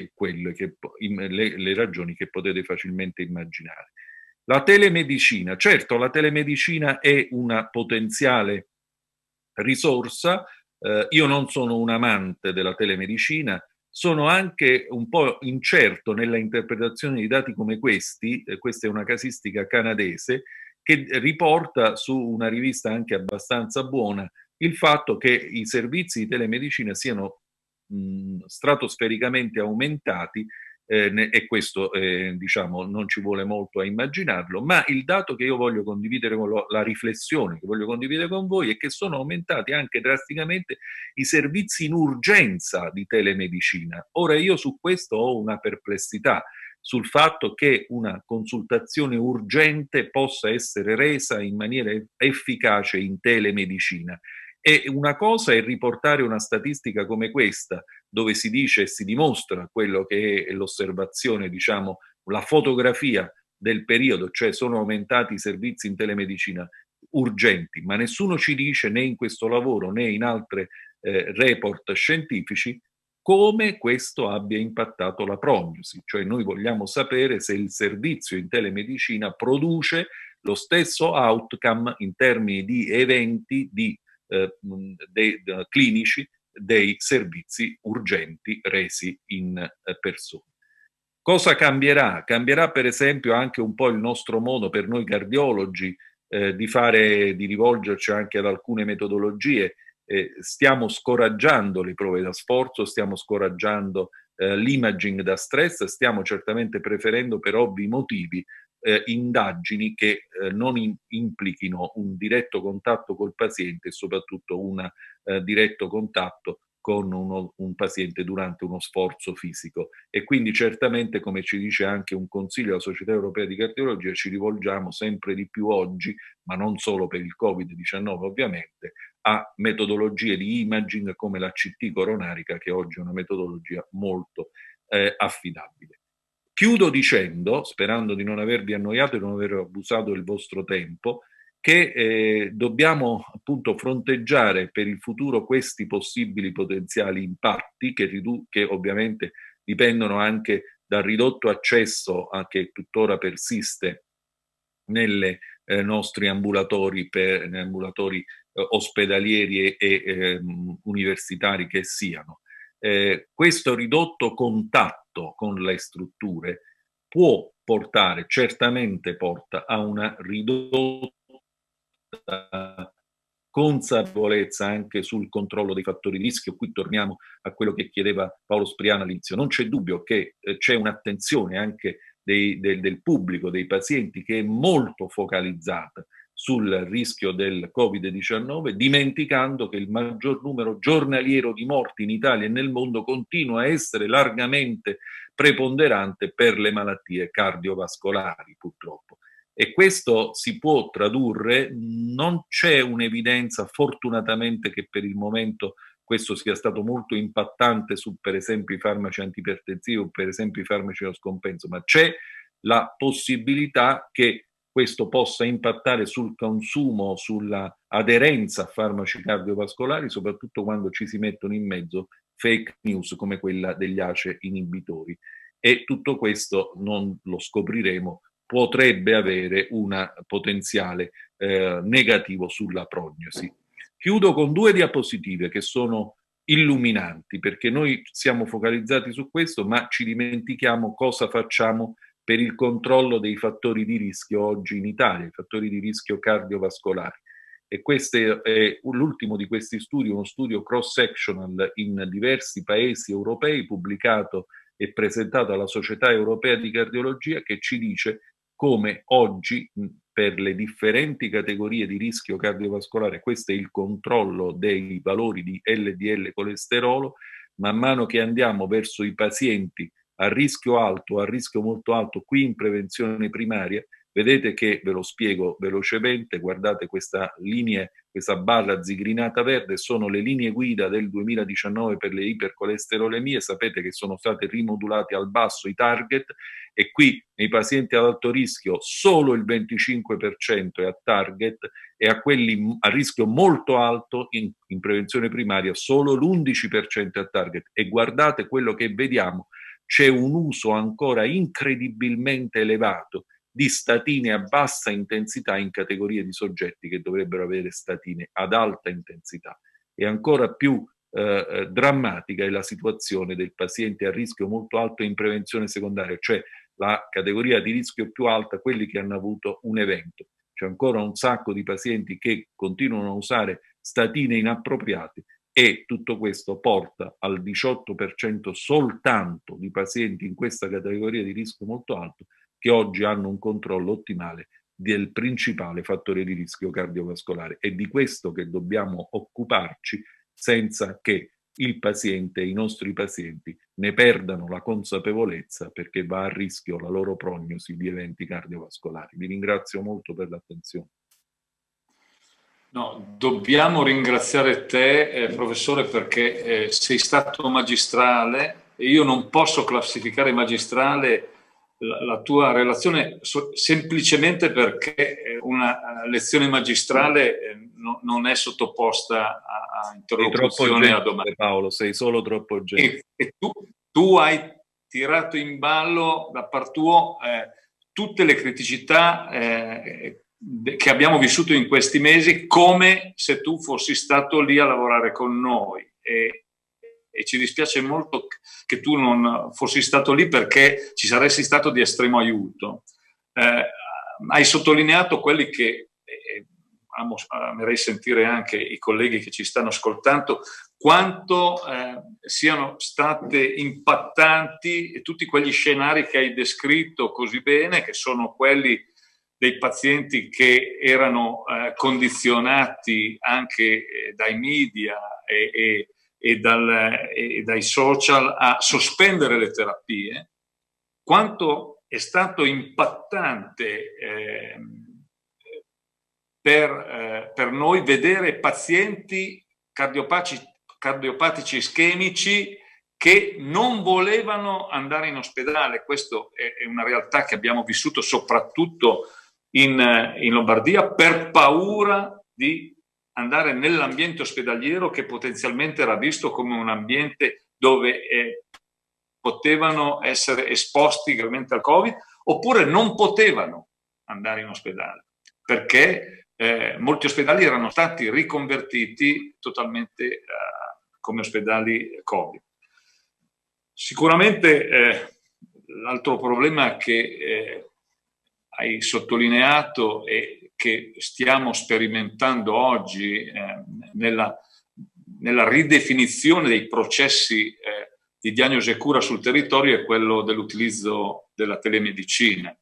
le ragioni che potete facilmente immaginare. La telemedicina, certo, la telemedicina è una potenziale risorsa, io non sono un amante della telemedicina, sono anche un po' incerto nella interpretazione di dati come questi, questa è una casistica canadese, che riporta su una rivista anche abbastanza buona il fatto che i servizi di telemedicina siano stratosfericamente aumentati, e questo diciamo non ci vuole molto a immaginarlo, ma il dato che io voglio condividere la riflessione che voglio condividere con voi è che sono aumentati anche drasticamente i servizi in urgenza di telemedicina. Ora io su questo ho una perplessità, sul fatto che una consultazione urgente possa essere resa in maniera efficace in telemedicina. E una cosa è riportare una statistica come questa, dove si dice e si dimostra quello che è l'osservazione, diciamo, la fotografia del periodo, cioè sono aumentati i servizi in telemedicina urgenti, ma nessuno ci dice, né in questo lavoro né in altri report scientifici, come questo abbia impattato la prognosi. Cioè noi vogliamo sapere se il servizio in telemedicina produce lo stesso outcome in termini di eventi clinici dei servizi urgenti resi in persona. Cosa cambierà? Cambierà per esempio anche un po' il nostro modo per noi cardiologi di rivolgerci anche ad alcune metodologie. Stiamo scoraggiando le prove da sforzo, stiamo scoraggiando l'imaging da stress, stiamo certamente preferendo per ovvi motivi indagini che non implichino un diretto contatto col paziente e soprattutto un diretto contatto con un paziente durante uno sforzo fisico. E quindi certamente, come ci dice anche un consiglio della Società Europea di Cardiologia, ci rivolgiamo sempre di più oggi, ma non solo per il Covid-19 ovviamente, a metodologie di imaging come la CT coronarica, che oggi è una metodologia molto affidabile. Chiudo dicendo, sperando di non avervi annoiato e non aver abusato del vostro tempo, che dobbiamo appunto fronteggiare per il futuro questi possibili potenziali impatti che ovviamente dipendono anche dal ridotto accesso che tuttora persiste nei nostri ambulatori, ospedalieri e universitari che siano. Questo ridotto contatto con le strutture può portare, certamente porta a una ridotta consapevolezza anche sul controllo dei fattori di rischio. Qui torniamo a quello che chiedeva Paolo Spriano all'inizio. Non c'è dubbio che c'è un'attenzione anche del pubblico, dei pazienti, che è molto focalizzata sul rischio del Covid-19, dimenticando che il maggior numero giornaliero di morti in Italia e nel mondo continua a essere largamente preponderante per le malattie cardiovascolari, purtroppo. E questo si può tradurre, non c'è un'evidenza fortunatamente che per il momento questo sia stato molto impattante su per esempio i farmaci antipertensivi o per esempio i farmaci da scompenso, ma c'è la possibilità che questo possa impattare sul consumo, sulla aderenza a farmaci cardiovascolari, soprattutto quando ci si mettono in mezzo fake news come quella degli ACE inibitori. E tutto questo non lo scopriremo, potrebbe avere un potenziale negativo sulla prognosi. Chiudo con 2 diapositive che sono illuminanti, perché noi siamo focalizzati su questo, ma ci dimentichiamo cosa facciamo per il controllo dei fattori di rischio oggi in Italia, i fattori di rischio cardiovascolari. E questo è l'ultimo di questi studi, uno studio cross-sectional in diversi paesi europei, pubblicato e presentato alla Società Europea di Cardiologia, che ci dice come oggi per le differenti categorie di rischio cardiovascolare, questo è il controllo dei valori di LDL colesterolo, man mano che andiamo verso i pazienti a rischio alto, a rischio molto alto, qui in prevenzione primaria, vedete che, ve lo spiego velocemente, guardate questa linea, questa barra zigrinata verde, sono le linee guida del 2019 per le ipercolesterolemie, sapete che sono state rimodulati al basso i target e qui nei pazienti ad alto rischio solo il 25% è a target e a quelli a rischio molto alto in prevenzione primaria solo l'11% è a target. E guardate quello che vediamo, c'è un uso ancora incredibilmente elevato di statine a bassa intensità in categorie di soggetti che dovrebbero avere statine ad alta intensità. E ancora più drammatica è la situazione del paziente a rischio molto alto in prevenzione secondaria, cioè la categoria di rischio più alta, quelli che hanno avuto un evento. C'è ancora un sacco di pazienti che continuano a usare statine inappropriate e tutto questo porta al 18% soltanto di pazienti in questa categoria di rischio molto alto che oggi hanno un controllo ottimale del principale fattore di rischio cardiovascolare. È di questo che dobbiamo occuparci senza che il paziente, i nostri pazienti, ne perdano la consapevolezza perché va a rischio la loro prognosi di eventi cardiovascolari. Vi ringrazio molto per l'attenzione. No, dobbiamo ringraziare te, professore, perché sei stato magistrale e io non posso classificare magistrale la tua relazione semplicemente perché una lezione magistrale non è sottoposta a interlocuzione e a domande. Paolo, sei solo troppo gentile. E tu hai tirato in ballo da par tuo tutte le criticità che abbiamo vissuto in questi mesi, come se tu fossi stato lì a lavorare con noi. E ci dispiace molto che tu non fossi stato lì, perché ci saresti stato di estremo aiuto. Hai sottolineato quelli che amerei sentire anche i colleghi che ci stanno ascoltando, quanto siano state impattanti tutti quegli scenari che hai descritto così bene, che sono quelli dei pazienti che erano condizionati anche dai media e dai social a sospendere le terapie, quanto è stato impattante per noi vedere pazienti cardiopatici ischemici che non volevano andare in ospedale. Questa è una realtà che abbiamo vissuto soprattutto in Lombardia, per paura di andare nell'ambiente ospedaliero, che potenzialmente era visto come un ambiente dove potevano essere esposti gravemente al Covid, oppure non potevano andare in ospedale, perché molti ospedali erano stati riconvertiti totalmente come ospedali Covid. Sicuramente l'altro problema che hai sottolineato e che stiamo sperimentando oggi nella ridefinizione dei processi di diagnosi e cura sul territorio è quello dell'utilizzo della telemedicina.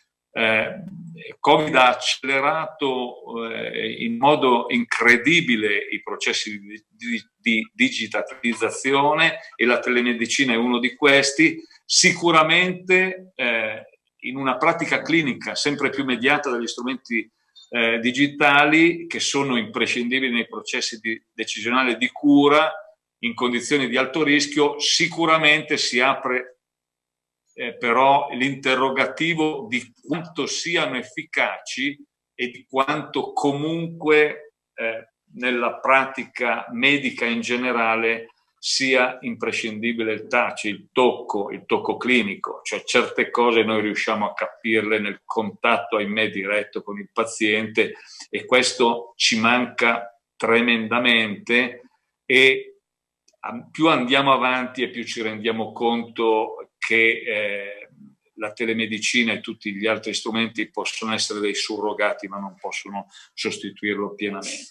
Covid ha accelerato in modo incredibile i processi di digitalizzazione, e la telemedicina è uno di questi. Sicuramente in una pratica clinica sempre più mediata dagli strumenti digitali, che sono imprescindibili nei processi decisionali di cura in condizioni di alto rischio, sicuramente si apre però l'interrogativo di quanto siano efficaci e di quanto comunque nella pratica medica in generale sia imprescindibile il touch, il tocco clinico, cioè certe cose noi riusciamo a capirle nel contatto, ahimè, diretto con il paziente, e questo ci manca tremendamente, e più andiamo avanti e più ci rendiamo conto che la telemedicina e tutti gli altri strumenti possono essere dei surrogati, ma non possono sostituirlo pienamente.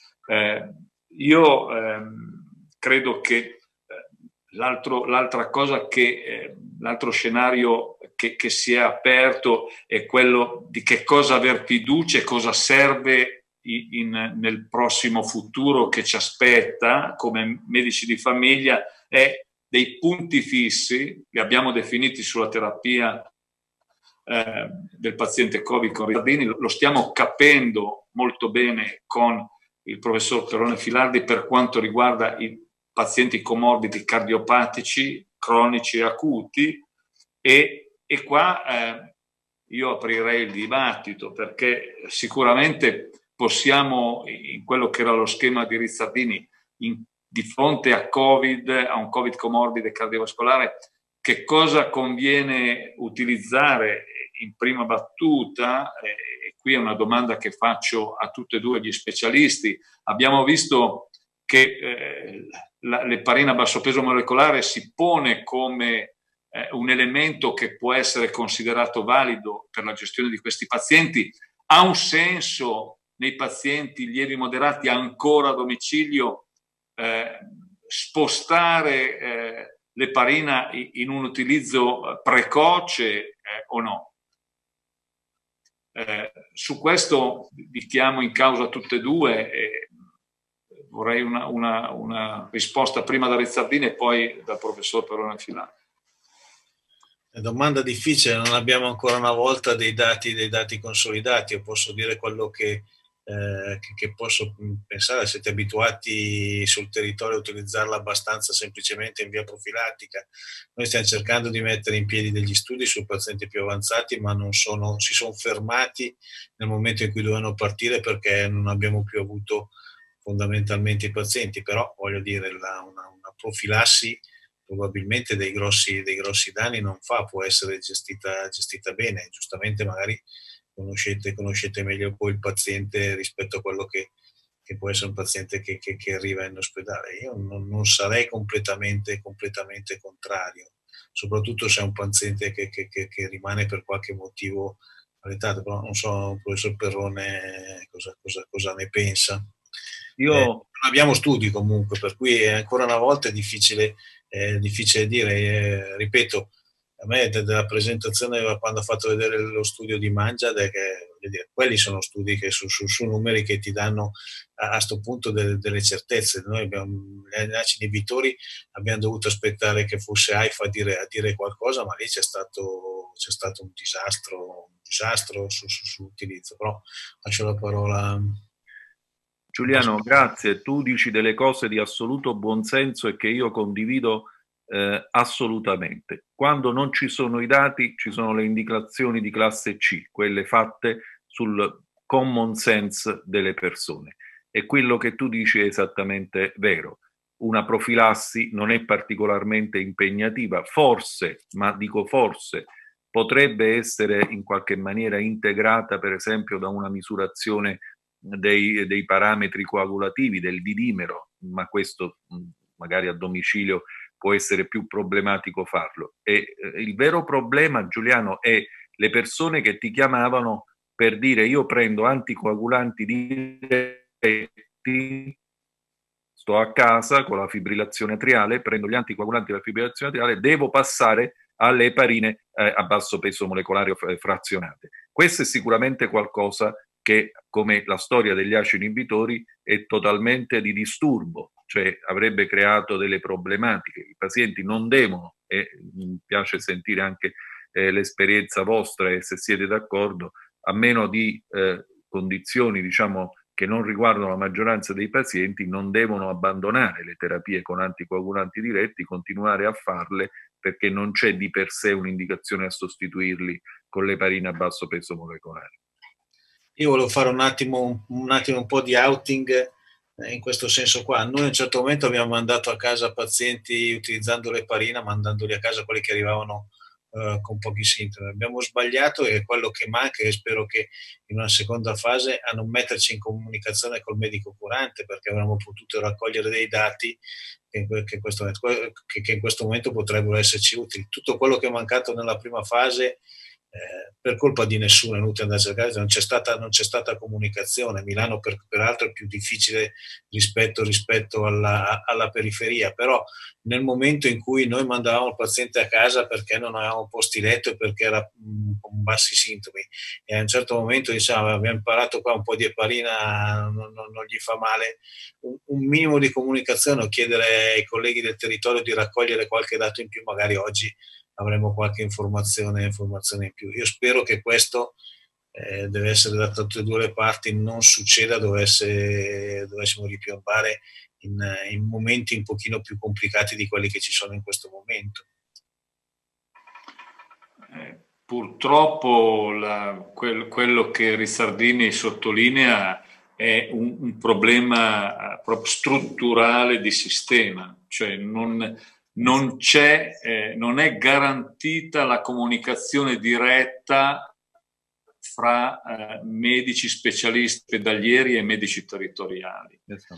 Io credo che l'altro scenario che si è aperto è quello di che cosa aver fiducia e cosa serve nel prossimo futuro che ci aspetta come medici di famiglia. È dei punti fissi, li abbiamo definiti sulla terapia del paziente Covid con ritardini, lo stiamo capendo molto bene con il professor Perrone Filardi per quanto riguarda i pazienti comorbidi cardiopatici, cronici e acuti, e qua io aprirei il dibattito, perché sicuramente possiamo, in quello che era lo schema di Rizzardini, di fronte a un Covid comorbide e cardiovascolare, che cosa conviene utilizzare in prima battuta, e qui è una domanda che faccio a tutti e due gli specialisti. Abbiamo visto che l'eparina a basso peso molecolare si pone come un elemento che può essere considerato valido per la gestione di questi pazienti. Ha un senso nei pazienti lievi moderati ancora a domicilio spostare l'eparina in un utilizzo precoce o no? Su questo vi chiamo in causa tutte e due, e vorrei una risposta prima da Rizzardini e poi dal professor Perrone Filardi. È una domanda difficile, non abbiamo ancora una volta dei dati consolidati. Io posso dire quello che che posso pensare. Siete abituati sul territorio a utilizzarla abbastanza semplicemente in via profilattica. Noi stiamo cercando di mettere in piedi degli studi sui pazienti più avanzati, ma si sono fermati nel momento in cui dovevano partire perché non abbiamo più avuto fondamentalmente i pazienti. Però voglio dire, una profilassi probabilmente dei grossi danni non fa, può essere gestita bene. Giustamente magari conoscete meglio voi il paziente rispetto a quello che può essere un paziente che arriva in ospedale. Io non sarei completamente contrario, soprattutto se è un paziente che rimane per qualche motivo all'età. Però non so, professor Perrone, cosa ne pensa. Non abbiamo studi comunque, per cui ancora una volta è difficile dire. Ripeto, a me della presentazione, quando ho fatto vedere lo studio di Mangiad, quelli sono studi che su numeri che ti danno a questo punto delle certezze. Noi abbiamo gli acidi inibitori, abbiamo dovuto aspettare che fosse AIFA a dire qualcosa, ma lì c'è stato un disastro sull'utilizzo. Però lascio la parola. Giuliano, grazie. Tu dici delle cose di assoluto buonsenso e che io condivido assolutamente. Quando non ci sono i dati, ci sono le indicazioni di classe C, quelle fatte sul common sense delle persone. E quello che tu dici è esattamente vero. Una profilassi non è particolarmente impegnativa, forse, ma dico forse, potrebbe essere in qualche maniera integrata, per esempio, da una misurazione dei parametri coagulativi, del didimero, ma questo magari a domicilio può essere più problematico farlo. E il vero problema, Giuliano, è le persone che ti chiamavano per dire: io prendo anticoagulanti diretti, sto a casa con la fibrillazione atriale, prendo gli anticoagulanti della fibrillazione atriale, devo passare alle eparine a basso peso molecolare frazionate. Questo è sicuramente qualcosa che, come la storia degli acidi inibitori, è totalmente di disturbo, cioè avrebbe creato delle problematiche. I pazienti non devono, e mi piace sentire anche l'esperienza vostra e se siete d'accordo, a meno di condizioni, diciamo, che non riguardano la maggioranza dei pazienti, non devono abbandonare le terapie con anticoagulanti diretti, continuare a farle, perché non c'è di per sé un'indicazione a sostituirli con l'eparina a basso peso molecolare. Io volevo fare un attimo un po' di outing in questo senso qua. Noi a un certo momento abbiamo mandato a casa pazienti utilizzando l'eparina, mandandoli a casa quelli che arrivavano con pochi sintomi. Abbiamo sbagliato, e quello che manca, e spero che in una seconda fase, a non metterci in comunicazione col medico curante, perché avremmo potuto raccogliere dei dati che in questo momento potrebbero esserci utili. Tutto quello che è mancato nella prima fase, per colpa di nessuno, è inutile andare a cercare, non c'è stata comunicazione. Milano peraltro è più difficile rispetto alla periferia, però nel momento in cui noi mandavamo il paziente a casa perché non avevamo posti letto e perché era con bassi sintomi, e a un certo momento diciamo abbiamo imparato qua un po' di eparina, non gli fa male, un minimo di comunicazione, o chiedere ai colleghi del territorio di raccogliere qualche dato in più, magari oggi avremo qualche informazione in più. Io spero che questo deve essere da tutte e due le parti, non succeda dovessimo ripiombare in momenti un pochino più complicati di quelli che ci sono in questo momento. Purtroppo quello che Rizzardini sottolinea è un problema proprio strutturale di sistema, cioè non è garantita la comunicazione diretta fra medici specialisti ospedalieri e medici territoriali.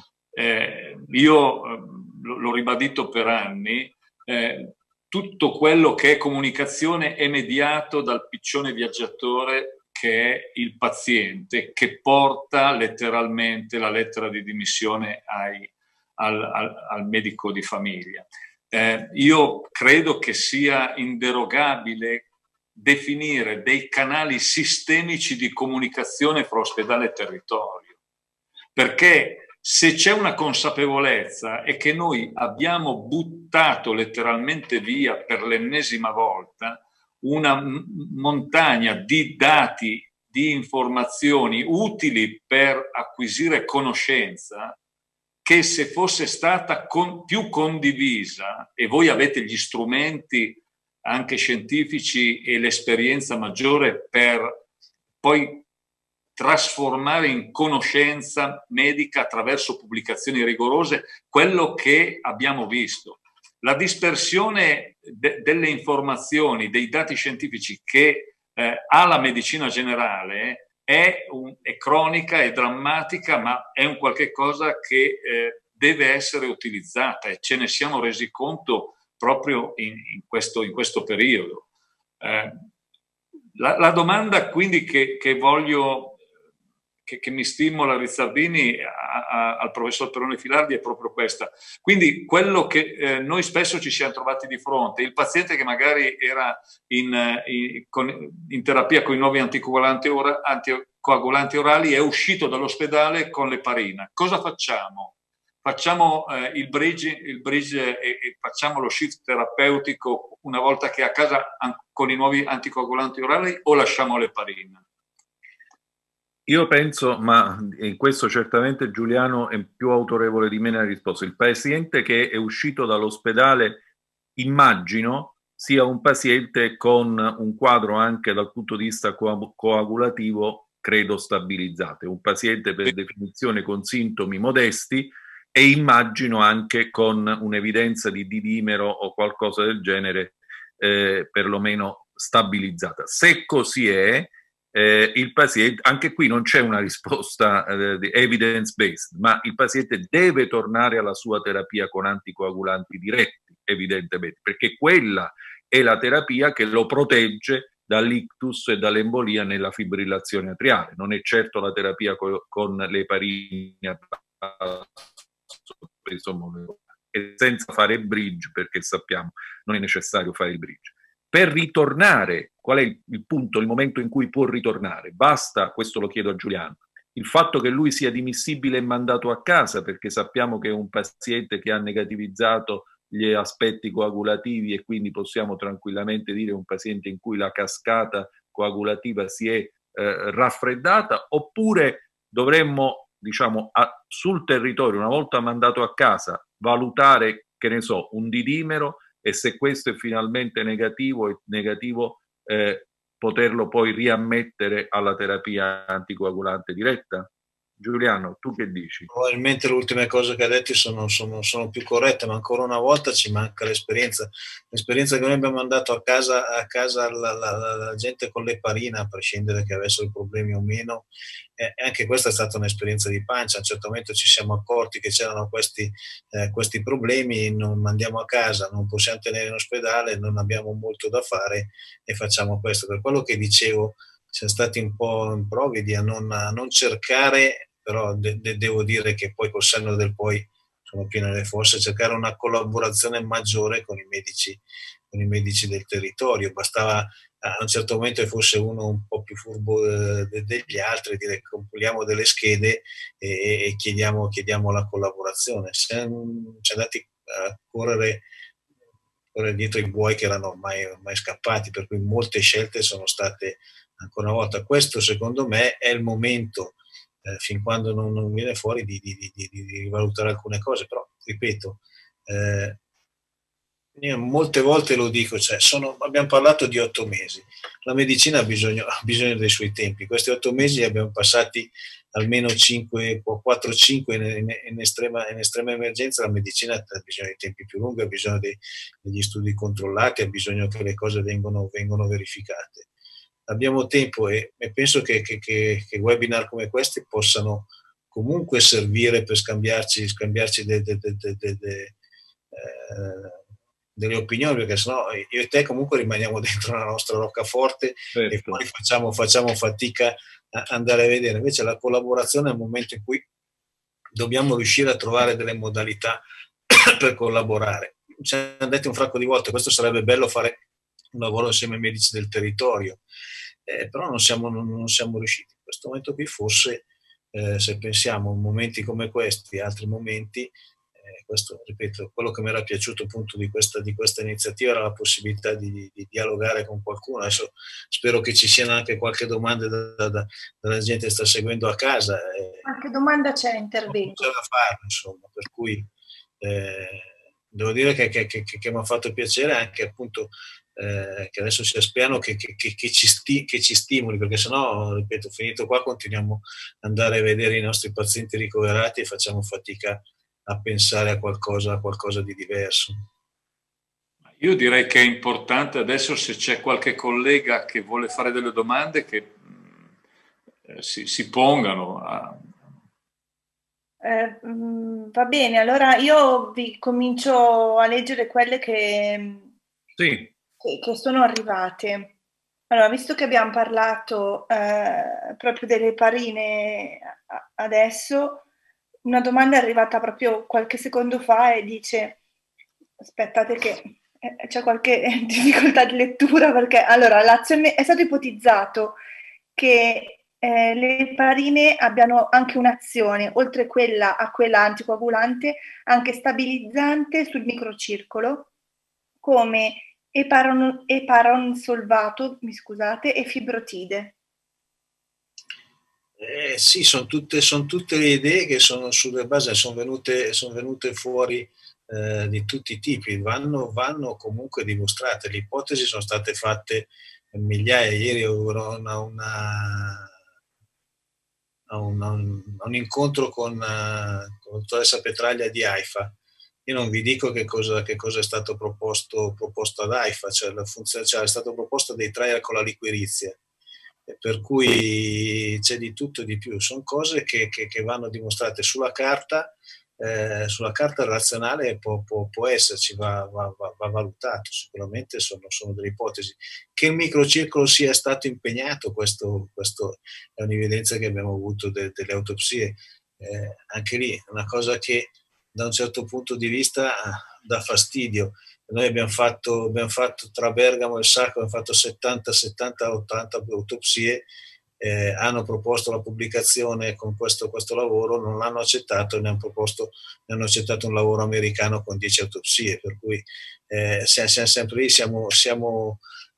Io l'ho ribadito per anni, tutto quello che è comunicazione è mediato dal piccione viaggiatore che è il paziente, che porta letteralmente la lettera di dimissione al medico di famiglia. Io credo che sia inderogabile definire dei canali sistemici di comunicazione fra ospedale e territorio, perché se c'è una consapevolezza è che noi abbiamo buttato letteralmente via per l'ennesima volta una montagna di dati di informazioni utili per acquisire conoscenza, che se fosse stata più condivisa, e voi avete gli strumenti anche scientifici e l'esperienza maggiore per poi trasformare in conoscenza medica attraverso pubblicazioni rigorose quello che abbiamo visto. La dispersione delle informazioni, dei dati scientifici che ha la medicina generale è cronica, è drammatica, ma è un qualche cosa che deve essere utilizzata, e ce ne siamo resi conto proprio in questo periodo. La domanda quindi che voglio, che mi stimola Rizzardini al professor Perrone Filardi è proprio questa. Quindi quello che noi spesso ci siamo trovati di fronte, il paziente che magari era in terapia con i nuovi anticoagulanti orali è uscito dall'ospedale con l'eparina. Cosa facciamo? Facciamo il bridge e facciamo lo shift terapeutico una volta che è a casa con i nuovi anticoagulanti orali, o lasciamo l'eparina? Io penso, ma in questo certamente Giuliano è più autorevole di me nella risposta, il paziente che è uscito dall'ospedale, immagino, sia un paziente con un quadro anche dal punto di vista coagulativo, credo, stabilizzato. Un paziente per definizione con sintomi modesti, e immagino anche con un'evidenza di didimero o qualcosa del genere, perlomeno stabilizzata. Se così è, il paziente, anche qui non c'è una risposta evidence-based, ma il paziente deve tornare alla sua terapia con anticoagulanti diretti, evidentemente, perché quella è la terapia che lo protegge dall'ictus e dall'embolia nella fibrillazione atriale. Non è certo la terapia con le eparine, insomma, senza fare il bridge, perché sappiamo non è necessario fare il bridge. Per ritornare, qual è il punto, il momento in cui può ritornare? Basta, questo lo chiedo a Giuliano, il fatto che lui sia dimissibile e mandato a casa, perché sappiamo che è un paziente che ha negativizzato gli aspetti coagulativi, e quindi possiamo tranquillamente dire un paziente in cui la cascata coagulativa si è raffreddata, oppure dovremmo, diciamo, sul territorio, una volta mandato a casa, valutare, che ne so, un didimero, e se questo è finalmente negativo, poterlo poi riammettere alla terapia anticoagulante diretta? Giuliano, tu che dici? Probabilmente le ultime cose che ha detto sono più corrette, ma ancora una volta ci manca l'esperienza che noi abbiamo mandato a casa la gente con l'eparina, a prescindere che avessero problemi o meno. Anche questa è stata un'esperienza di pancia. A un certo momento ci siamo accorti che c'erano questi problemi, non mandiamo a casa, non possiamo tenere in ospedale, non abbiamo molto da fare e facciamo questo. Per quello che dicevo, siamo stati un po' improvvidi a non cercare, però devo dire che poi col senno del poi sono più nelle fosse, cercare una collaborazione maggiore con i medici del territorio. Bastava a un certo momento che fosse uno un po' più furbo degli altri, dire compiamo delle schede e chiediamo la collaborazione. Siamo andati a correre dietro i buoi che erano ormai scappati, per cui molte scelte sono state, ancora una volta, questo secondo me è il momento, fin quando non viene fuori, di rivalutare alcune cose. Però ripeto, io molte volte lo dico, abbiamo parlato di 8 mesi, la medicina ha bisogno dei suoi tempi. Questi 8 mesi li abbiamo passati almeno 4-5 in estrema emergenza. La medicina ha bisogno di tempi più lunghi, ha bisogno degli studi controllati, ha bisogno che le cose vengano verificate. Abbiamo tempo, e penso che webinar come questi possano comunque servire per scambiarci delle opinioni, perché sennò io e te comunque rimaniamo dentro la nostra roccaforte, certo, e poi facciamo fatica a andare a vedere. Invece la collaborazione è il momento in cui dobbiamo riuscire a trovare delle modalità per collaborare. Ci hanno detto un fracco di volte, questo sarebbe bello, fare un lavoro insieme ai medici del territorio, però non siamo riusciti. In questo momento qui forse, se pensiamo a momenti come questi, altri momenti, Questo, ripeto, quello che mi era piaciuto appunto di questa iniziativa era la possibilità di dialogare con qualcuno. Adesso spero che ci siano anche qualche domanda dalla gente che sta seguendo a casa. Qualche domanda c'è, intervengo. C'è da fare, insomma, per cui devo dire che mi ha fatto piacere anche appunto che adesso sia spiano che ci stimoli, perché sennò, ripeto, finito qua continuiamo ad andare a vedere i nostri pazienti ricoverati e facciamo fatica a pensare a qualcosa di diverso. Io direi che è importante adesso, se c'è qualche collega che vuole fare delle domande, che si pongano. Va bene, allora io vi comincio a leggere quelle che sono arrivate. Allora, visto che abbiamo parlato proprio delle parine adesso, una domanda è arrivata proprio qualche secondo fa e dice, aspettate che c'è qualche difficoltà di lettura, perché allora è stato ipotizzato che le parine abbiano anche un'azione, oltre a quella anticoagulante, anche stabilizzante sul microcircolo, come eparon solvato, e fibrotide. Sì, sono tutte le idee che sono sulle basi, sono venute fuori di tutti i tipi, vanno comunque dimostrate. Le ipotesi sono state fatte migliaia. Ieri ero a un incontro con la dottoressa Petraglia di AIFA. Io non vi dico che cosa è stato proposto ad AIFA, cioè è stato proposto dei trial con la liquirizia, per cui c'è di tutto e di più. Sono cose che vanno dimostrate sulla carta. Sulla carta razionale può esserci, va valutato. Sicuramente sono delle ipotesi. Che il microcircolo sia stato impegnato, questo è un'evidenza che abbiamo avuto delle autopsie. Anche lì è una cosa che da un certo punto di vista dà fastidio. Noi abbiamo fatto tra Bergamo e Sacco, abbiamo fatto 70-80 autopsie. Hanno proposto la pubblicazione con questo lavoro, non l'hanno accettato e ne hanno accettato un lavoro americano con 10 autopsie, per cui siamo sempre lì, siamo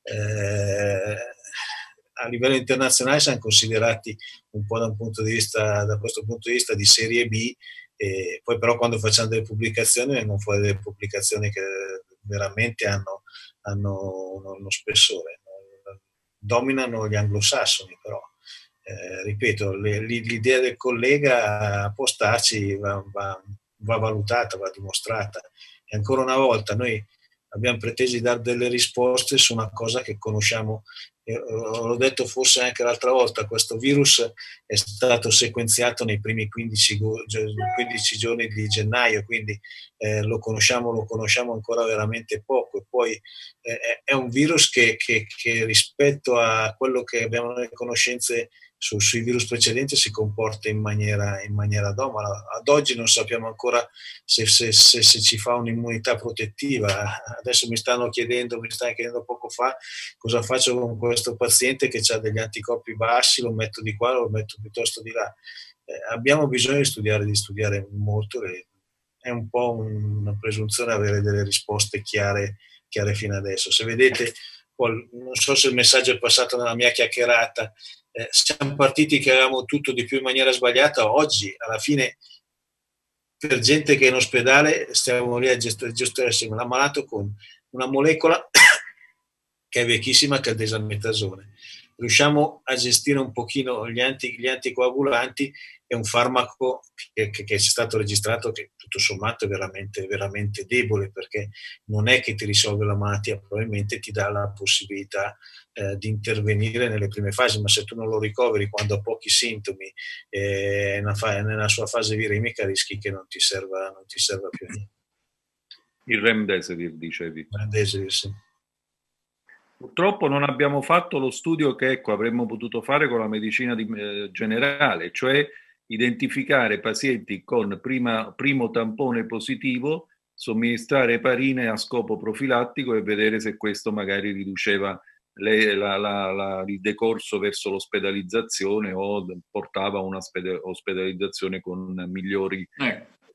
a livello internazionale siamo considerati un po' da questo punto di vista di serie B, e poi però quando facciamo delle pubblicazioni vengono fuori delle pubblicazioni che veramente hanno uno spessore. Dominano gli anglosassoni, però ripeto, l'idea del collega può starci, va valutata, va dimostrata. E ancora una volta noi abbiamo preteso di dare delle risposte su una cosa che conosciamo. L'ho detto forse anche l'altra volta, questo virus è stato sequenziato nei primi 15 giorni di gennaio, quindi lo conosciamo ancora veramente poco, e poi è un virus che rispetto a quello che abbiamo nelle conoscenze sui virus precedenti si comporta in maniera anomala. Ad oggi non sappiamo ancora se ci fa un'immunità protettiva. Adesso mi stanno chiedendo poco fa cosa faccio con questo paziente che ha degli anticorpi bassi, lo metto di qua, lo metto piuttosto di là. Abbiamo bisogno di studiare molto. È un po' una presunzione avere delle risposte chiare fino adesso. Se vedete, non so se il messaggio è passato nella mia chiacchierata, siamo partiti che avevamo tutto di più in maniera sbagliata. Oggi alla fine, per gente che è in ospedale, stiamo lì a gestirsi un ammalato con una molecola che è vecchissima, che è il desametasone. Riusciamo a gestire un pochino gli anticoagulanti. È un farmaco che è stato registrato che tutto sommato è veramente, veramente debole, perché non è che ti risolve la malattia, probabilmente ti dà la possibilità di intervenire nelle prime fasi, ma se tu non lo ricoveri quando ha pochi sintomi nella sua fase viremica, rischi che non ti serva più niente. Il Remdesivir, dicevi. Remdesivir, sì. Purtroppo non abbiamo fatto lo studio che avremmo potuto fare con la medicina generale, cioè identificare pazienti con primo tampone positivo, somministrare eparine a scopo profilattico e vedere se questo magari riduceva il decorso verso l'ospedalizzazione o portava a una ospedalizzazione con migliori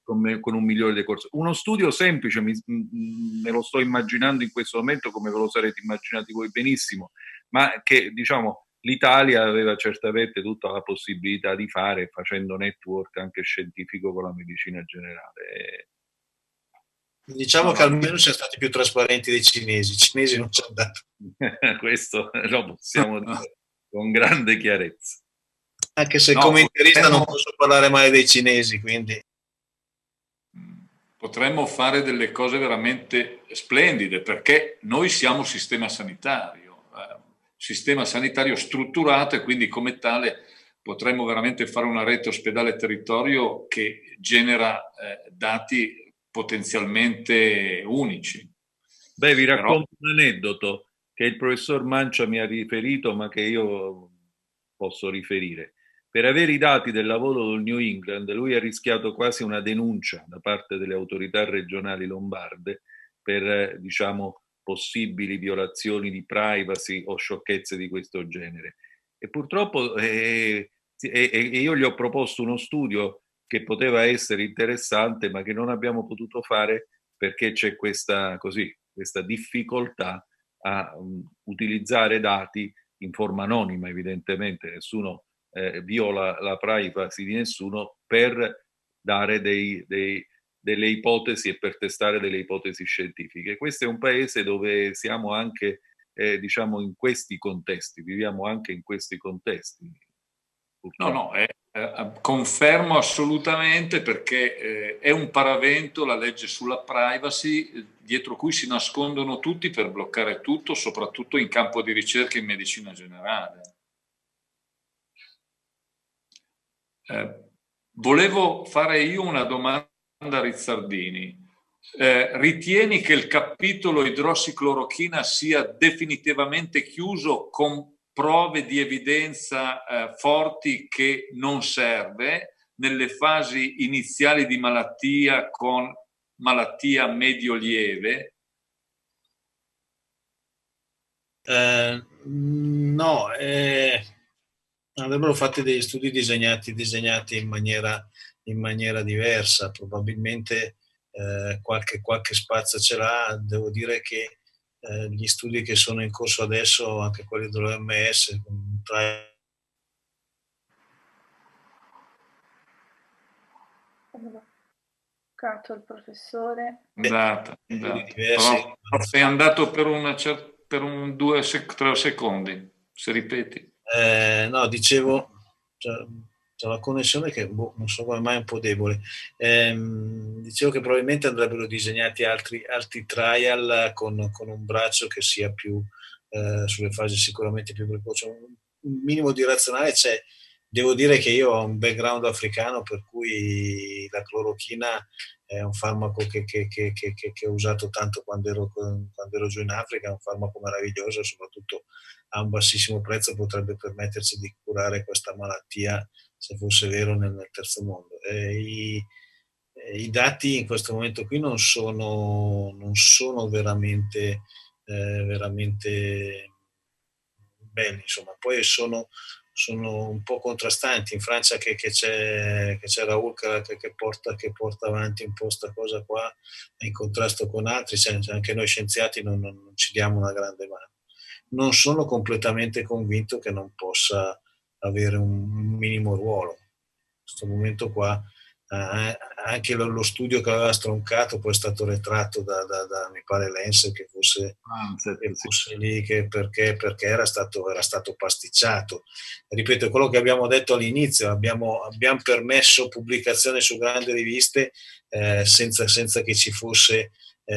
con un migliore decorso. Uno studio semplice, me lo sto immaginando in questo momento come ve lo sarete immaginati voi benissimo, ma che diciamo l'Italia aveva certamente tutta la possibilità di fare facendo network anche scientifico con la medicina generale. Diciamo che almeno siamo stati più trasparenti dei cinesi. I cinesi non ci hanno dato. Questo lo possiamo dire con grande chiarezza. Anche se come interista non posso parlare male dei cinesi, quindi... Potremmo fare delle cose veramente splendide, perché noi siamo sistema sanitario strutturato, e quindi come tale potremmo veramente fare una rete ospedale-territorio che genera dati potenzialmente unici. Beh, vi racconto un aneddoto che il professor Mancia mi ha riferito, ma che io posso riferire. Per avere i dati del lavoro del New England, lui ha rischiato quasi una denuncia da parte delle autorità regionali lombarde per, diciamo, possibili violazioni di privacy o sciocchezze di questo genere. E purtroppo io gli ho proposto uno studio che poteva essere interessante, ma che non abbiamo potuto fare perché c'è questa difficoltà a utilizzare dati in forma anonima, evidentemente. Nessuno viola la privacy di nessuno per dare delle ipotesi e per testare delle ipotesi scientifiche. Questo è un paese dove siamo anche, diciamo, in questi contesti, viviamo anche in questi contesti. Purtroppo. No, confermo assolutamente, perché è un paravento la legge sulla privacy dietro cui si nascondono tutti per bloccare tutto, soprattutto in campo di ricerca in medicina generale. Volevo fare io una domanda a Rizzardini. Ritieni che il capitolo idrossiclorochina sia definitivamente chiuso con prove di evidenza forti che non serve nelle fasi iniziali di malattia con malattia medio-lieve? No, avrebbero fatto degli studi disegnati in maniera diversa, probabilmente qualche spazio ce l'ha. Devo dire che gli studi che sono in corso adesso, anche quelli dell'OMS, il professore. Però sei andato per 2-3 secondi, se ripeti. No, dicevo, c'è la connessione che non so come mai è un po' debole. Dicevo che probabilmente andrebbero disegnati altri trial con un braccio che sia più sulle fasi sicuramente più precoci. Un minimo di razionale c'è. Devo dire che io ho un background africano, per cui la clorochina è un farmaco che ho usato tanto quando ero giù in Africa. È un farmaco meraviglioso, soprattutto a un bassissimo prezzo potrebbe permetterci di curare questa malattia, se fosse vero, nel terzo mondo. I dati in questo momento qui non sono veramente belli, insomma. Poi sono un po' contrastanti. In Francia che c'è Raoul che porta avanti un po' questa cosa qua, è in contrasto con altri, anche noi scienziati non ci diamo una grande mano. Non sono completamente convinto che non possa avere un minimo ruolo. In questo momento qua anche lo studio che aveva stroncato poi è stato retratto da mi pare Lenz, che fosse lì, perché era stato pasticciato. Ripeto, è quello che abbiamo detto all'inizio, abbiamo permesso pubblicazione su grandi riviste senza che ci fosse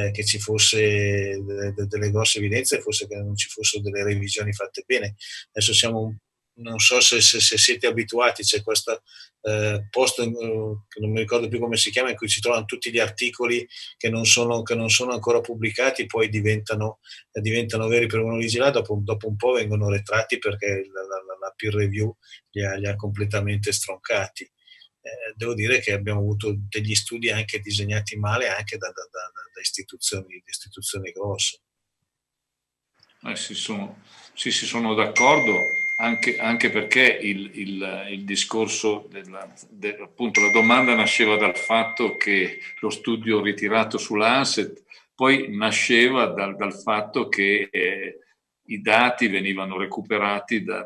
delle grosse evidenze, forse che non ci fossero delle revisioni fatte bene. Adesso non so se siete abituati, c'è questo post che non mi ricordo più come si chiama, in cui si trovano tutti gli articoli che non sono ancora pubblicati, poi diventano veri per uno vigilare, dopo un po' vengono retratti perché la peer review li ha completamente stroncati. Devo dire che abbiamo avuto degli studi anche disegnati male anche da istituzioni grosse. Sì, sono d'accordo. anche perché il discorso appunto la domanda nasceva dal fatto che lo studio ritirato sull'Anset poi nasceva dal fatto che i dati venivano recuperati da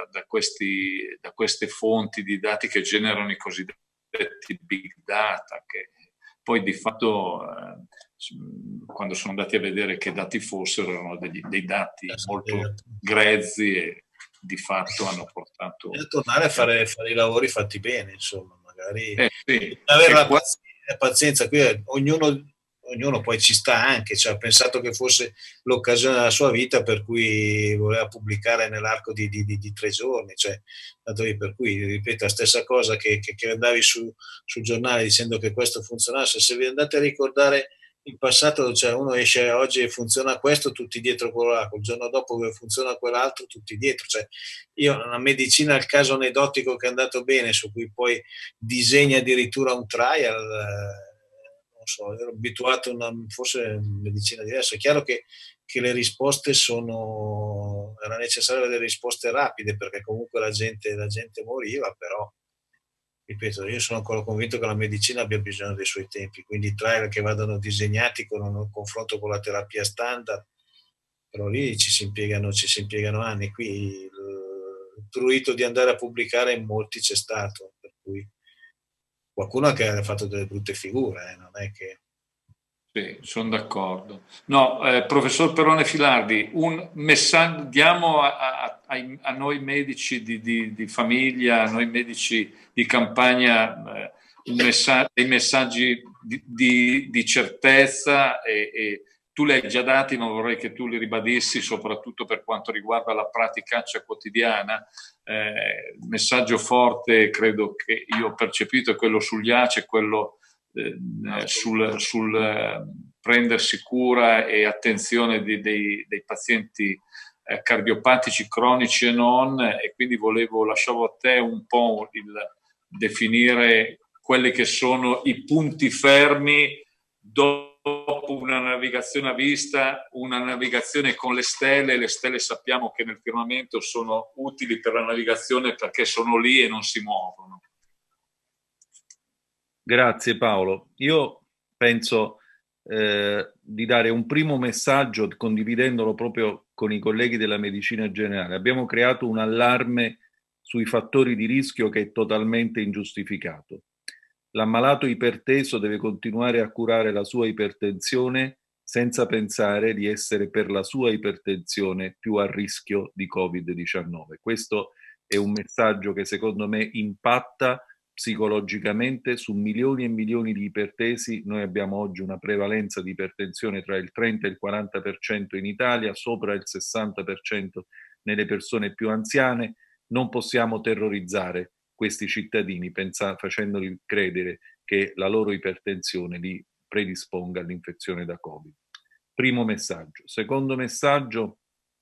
queste fonti di dati che generano i cosiddetti big data, che poi di fatto quando sono andati a vedere che dati fossero, erano dei dati molto grezzi e di fatto hanno portato a tornare a fare i lavori fatti bene, insomma, magari sì. avere la pazienza. Qui ognuno poi ci sta anche, cioè, ha pensato che fosse l'occasione della sua vita per cui voleva pubblicare nell'arco di 3 giorni, cioè, per cui ripeto la stessa cosa che andavi sul giornale dicendo che questo funzionasse. Se vi andate a ricordare in passato, cioè, uno esce oggi e funziona questo, tutti dietro quello là, il giorno dopo che funziona quell'altro, tutti dietro. Cioè, io una medicina, il caso aneddotico che è andato bene, su cui poi disegna addirittura un trial, non so, ero abituato a forse medicina diversa. È chiaro che le risposte era necessario avere risposte rapide, perché comunque la gente moriva, però ripeto, io sono ancora convinto che la medicina abbia bisogno dei suoi tempi, quindi trial che vadano disegnati con un confronto con la terapia standard, però lì ci si impiegano anni. Qui il prurito di andare a pubblicare in molti c'è stato, per cui qualcuno che ha fatto delle brutte figure, non è che... Sì, sono d'accordo. No, professor Perrone Filardi, un messaggio diamo a noi medici di famiglia, a noi medici di campagna, dei messaggi di certezza, e tu li hai già dati, ma vorrei che tu li ribadissi, soprattutto per quanto riguarda la praticaccia quotidiana. Il messaggio forte, credo che io ho percepito, è quello sugli ACE, quello sul prendersi cura e attenzione dei pazienti cardiopatici cronici e non, e quindi lasciavo a te un po' il definire quelli che sono i punti fermi dopo una navigazione a vista, una navigazione con le stelle. Le stelle sappiamo che nel firmamento sono utili per la navigazione perché sono lì e non si muovono. Grazie Paolo. Io penso di dare un primo messaggio condividendolo proprio con i colleghi della medicina generale. Abbiamo creato un allarme sui fattori di rischio che è totalmente ingiustificato. L'ammalato iperteso deve continuare a curare la sua ipertensione senza pensare di essere per la sua ipertensione più a rischio di Covid-19. Questo è un messaggio che secondo me impatta psicologicamente su milioni e milioni di ipertesi. Noi abbiamo oggi una prevalenza di ipertensione tra il 30 e il 40% in Italia, sopra il 60% nelle persone più anziane. Non possiamo terrorizzare questi cittadini facendoli credere che la loro ipertensione li predisponga all'infezione da Covid. Primo messaggio. Secondo messaggio,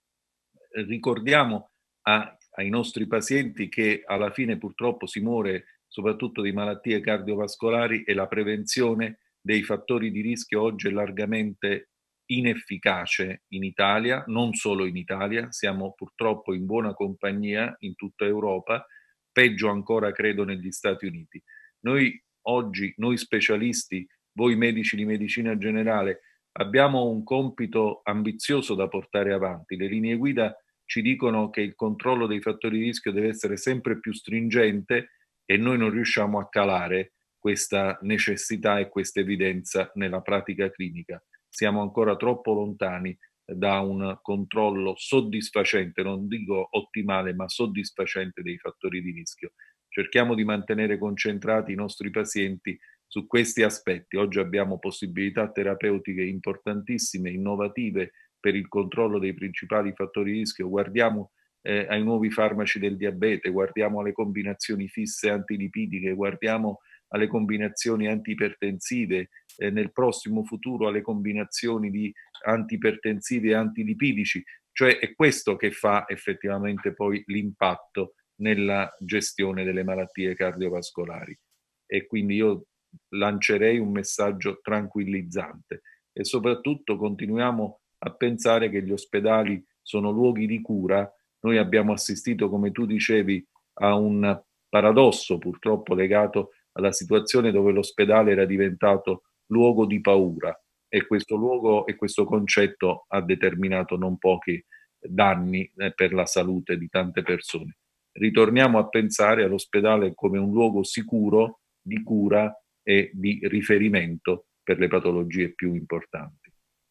ricordiamo ai nostri pazienti che alla fine purtroppo si muore soprattutto di malattie cardiovascolari, e la prevenzione dei fattori di rischio oggi è largamente inefficace in Italia, non solo in Italia, siamo purtroppo in buona compagnia in tutta Europa, peggio ancora credo negli Stati Uniti. Noi oggi, noi specialisti, voi medici di medicina generale, abbiamo un compito ambizioso da portare avanti. Le linee guida ci dicono che il controllo dei fattori di rischio deve essere sempre più stringente, e noi non riusciamo a calare questa necessità e questa evidenza nella pratica clinica. Siamo ancora troppo lontani da un controllo soddisfacente, non dico ottimale, ma soddisfacente dei fattori di rischio. Cerchiamo di mantenere concentrati i nostri pazienti su questi aspetti. Oggi abbiamo possibilità terapeutiche importantissime, innovative per il controllo dei principali fattori di rischio. Guardiamo ai nuovi farmaci del diabete, guardiamo alle combinazioni fisse antilipidiche, guardiamo alle combinazioni antiipertensive, nel prossimo futuro alle combinazioni di antiipertensivi e antilipidici. Cioè è questo che fa effettivamente poi l'impatto nella gestione delle malattie cardiovascolari. E quindi io lancerei un messaggio tranquillizzante, e soprattutto continuiamo a pensare che gli ospedali sono luoghi di cura, Noi abbiamo assistito, come tu dicevi, a un paradosso purtroppo legato alla situazione dove l'ospedale era diventato luogo di paura, e questo luogo e questo concetto ha determinato non pochi danni per la salute di tante persone. Ritorniamo a pensare all'ospedale come un luogo sicuro di cura e di riferimento per le patologie più importanti.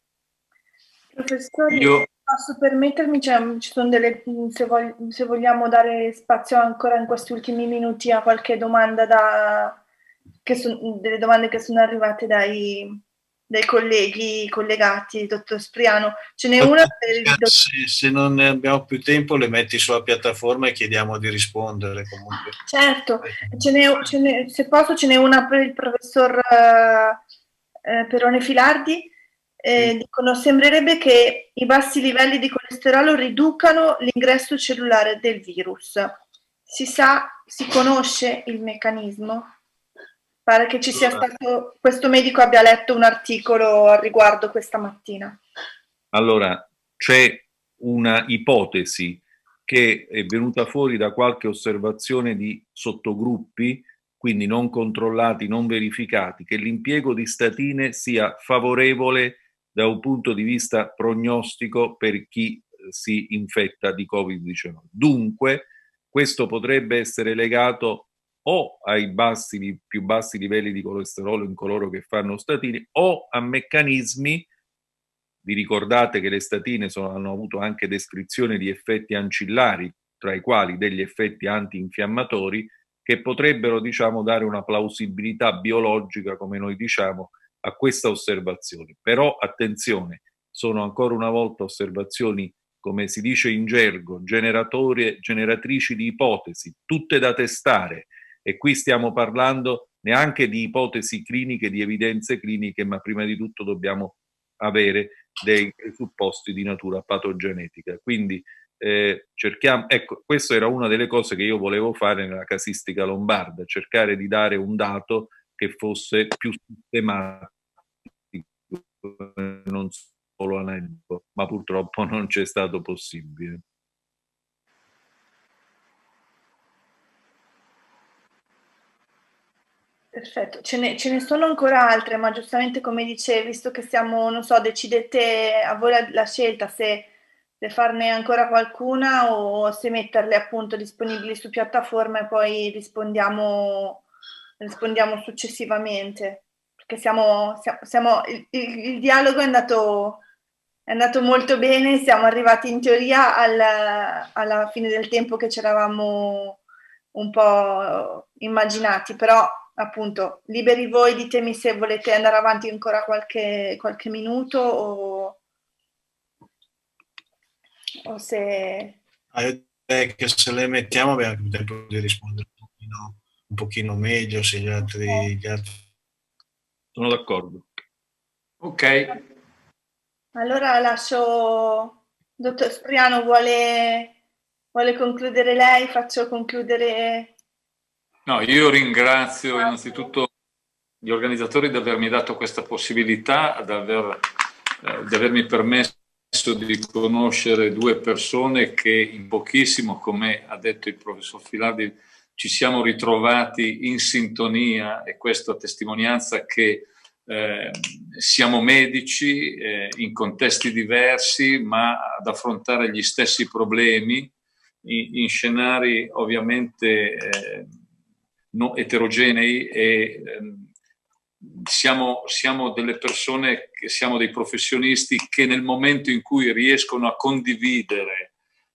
Professore, posso permettermi, ci sono delle, se vogliamo dare spazio ancora in questi ultimi minuti a qualche domanda delle domande che sono arrivate dai colleghi collegati, dottor Spriano. Ce n'è una per il se non ne abbiamo più tempo, le metti sulla piattaforma e chiediamo di rispondere comunque. Certo, se posso ce n'è una per il professor Perrone Filardi. Dicono, sembrerebbe che i bassi livelli di colesterolo riducano l'ingresso cellulare del virus. Si conosce il meccanismo? Pare che ci sia stato, questo medico abbia letto un articolo al riguardo questa mattina. Allora, c'è una ipotesi che è venuta fuori da qualche osservazione di sottogruppi, quindi non controllati, non verificati, che l'impiego di statine sia favorevole da un punto di vista prognostico per chi si infetta di Covid-19. Dunque, questo potrebbe essere legato o ai più bassi livelli di colesterolo in coloro che fanno statine, o a meccanismi. Vi ricordate che le statine hanno avuto anche descrizione di effetti ancillari, tra i quali degli effetti antinfiammatori, che potrebbero, diciamo, dare una plausibilità biologica, come noi diciamo, a questa osservazione. Però attenzione, sono ancora una volta osservazioni, come si dice in gergo, generatrici di ipotesi, tutte da testare, e qui stiamo parlando neanche di ipotesi cliniche, di evidenze cliniche, ma prima di tutto dobbiamo avere dei presupposti di natura patogenetica. Quindi cerchiamo, ecco, questa era una delle cose che io volevo fare nella casistica lombarda, cercare di dare un dato che fosse più sistematico, non solo aneddoto, ma purtroppo non c'è stato possibile. Perfetto, ce ne sono ancora altre, ma giustamente come dicevi, visto che siamo, non so, decidete a voi la scelta se farne ancora qualcuna o se metterle appunto disponibili su piattaforma e poi rispondiamo successivamente, perché il dialogo è andato molto bene, siamo arrivati in teoria alla fine del tempo che ci eravamo un po' immaginati, però appunto liberi voi, ditemi se volete andare avanti ancora qualche minuto o se... che se le mettiamo abbiamo più tempo di rispondere un pochino meglio, se gli altri... Sono d'accordo. Ok. Allora lascio, dottor Spriano, vuole concludere lei? Faccio concludere... No, io ringrazio innanzitutto gli organizzatori di avermi dato questa possibilità, di avermi permesso di conoscere due persone che in pochissimo, come ha detto il professor Filardi, ci siamo ritrovati in sintonia, e questo a testimonianza che siamo medici in contesti diversi, ma ad affrontare gli stessi problemi in scenari ovviamente eterogenei, e siamo delle persone, siamo dei professionisti che nel momento in cui riescono a condividere,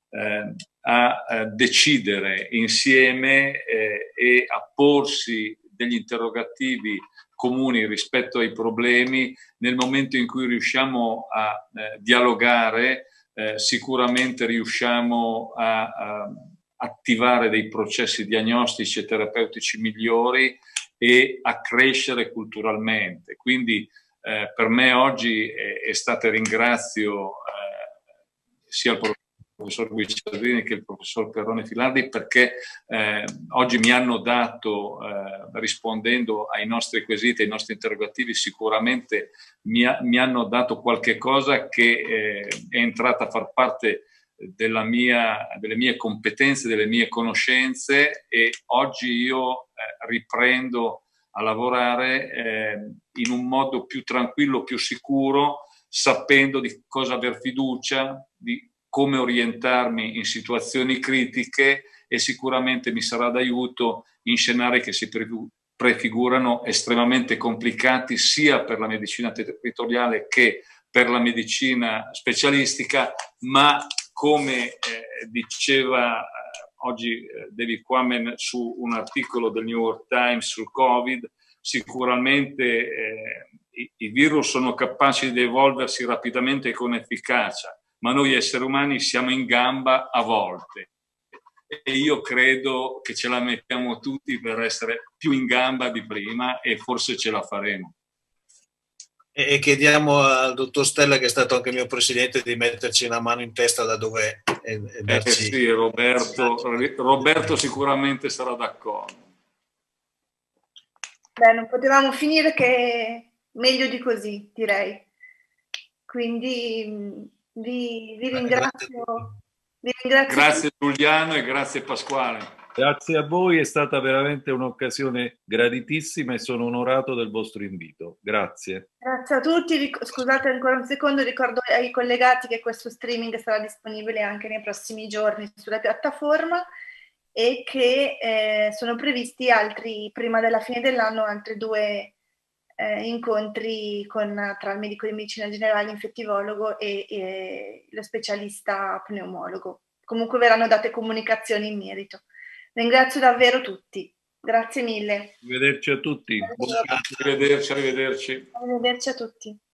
a decidere insieme e a porsi degli interrogativi comuni rispetto ai problemi, nel momento in cui riusciamo a dialogare, sicuramente riusciamo a attivare dei processi diagnostici e terapeutici migliori e a crescere culturalmente. Quindi per me oggi è stato, ringrazio sia il professor Guicciardini che il professor Perrone Filardi, perché oggi mi hanno dato, rispondendo ai nostri quesiti, ai nostri interrogativi, sicuramente mi hanno dato qualche cosa che è entrata a far parte delle mie competenze, delle mie conoscenze, e oggi io riprendo a lavorare in un modo più tranquillo, più sicuro, sapendo di cosa aver fiducia, di come orientarmi in situazioni critiche, e sicuramente mi sarà d'aiuto in scenari che si prefigurano estremamente complicati sia per la medicina territoriale che per la medicina specialistica, ma come diceva oggi David Quammen su un articolo del New York Times sul Covid, sicuramente i virus sono capaci di evolversi rapidamente e con efficacia, ma noi esseri umani siamo in gamba a volte, e io credo che ce la mettiamo tutti per essere più in gamba di prima, e forse ce la faremo. E chiediamo al dottor Stella, che è stato anche mio presidente, di metterci una mano in testa da dove darci... Sì, Roberto sicuramente sarà d'accordo. Beh, non potevamo finire che meglio di così, direi. Quindi vi ringrazio. Grazie Giuliano e grazie Pasquale. Grazie a voi, è stata veramente un'occasione graditissima e sono onorato del vostro invito. Grazie. Grazie a tutti. Scusate ancora un secondo, ricordo ai collegati che questo streaming sarà disponibile anche nei prossimi giorni sulla piattaforma, e che sono previsti prima della fine dell'anno, altri 2 incontri tra il medico di medicina generale, infettivologo e lo specialista pneumologo. Comunque verranno date comunicazioni in merito. Ringrazio davvero tutti. Grazie mille. Arrivederci a tutti. Arrivederci. Arrivederci a tutti.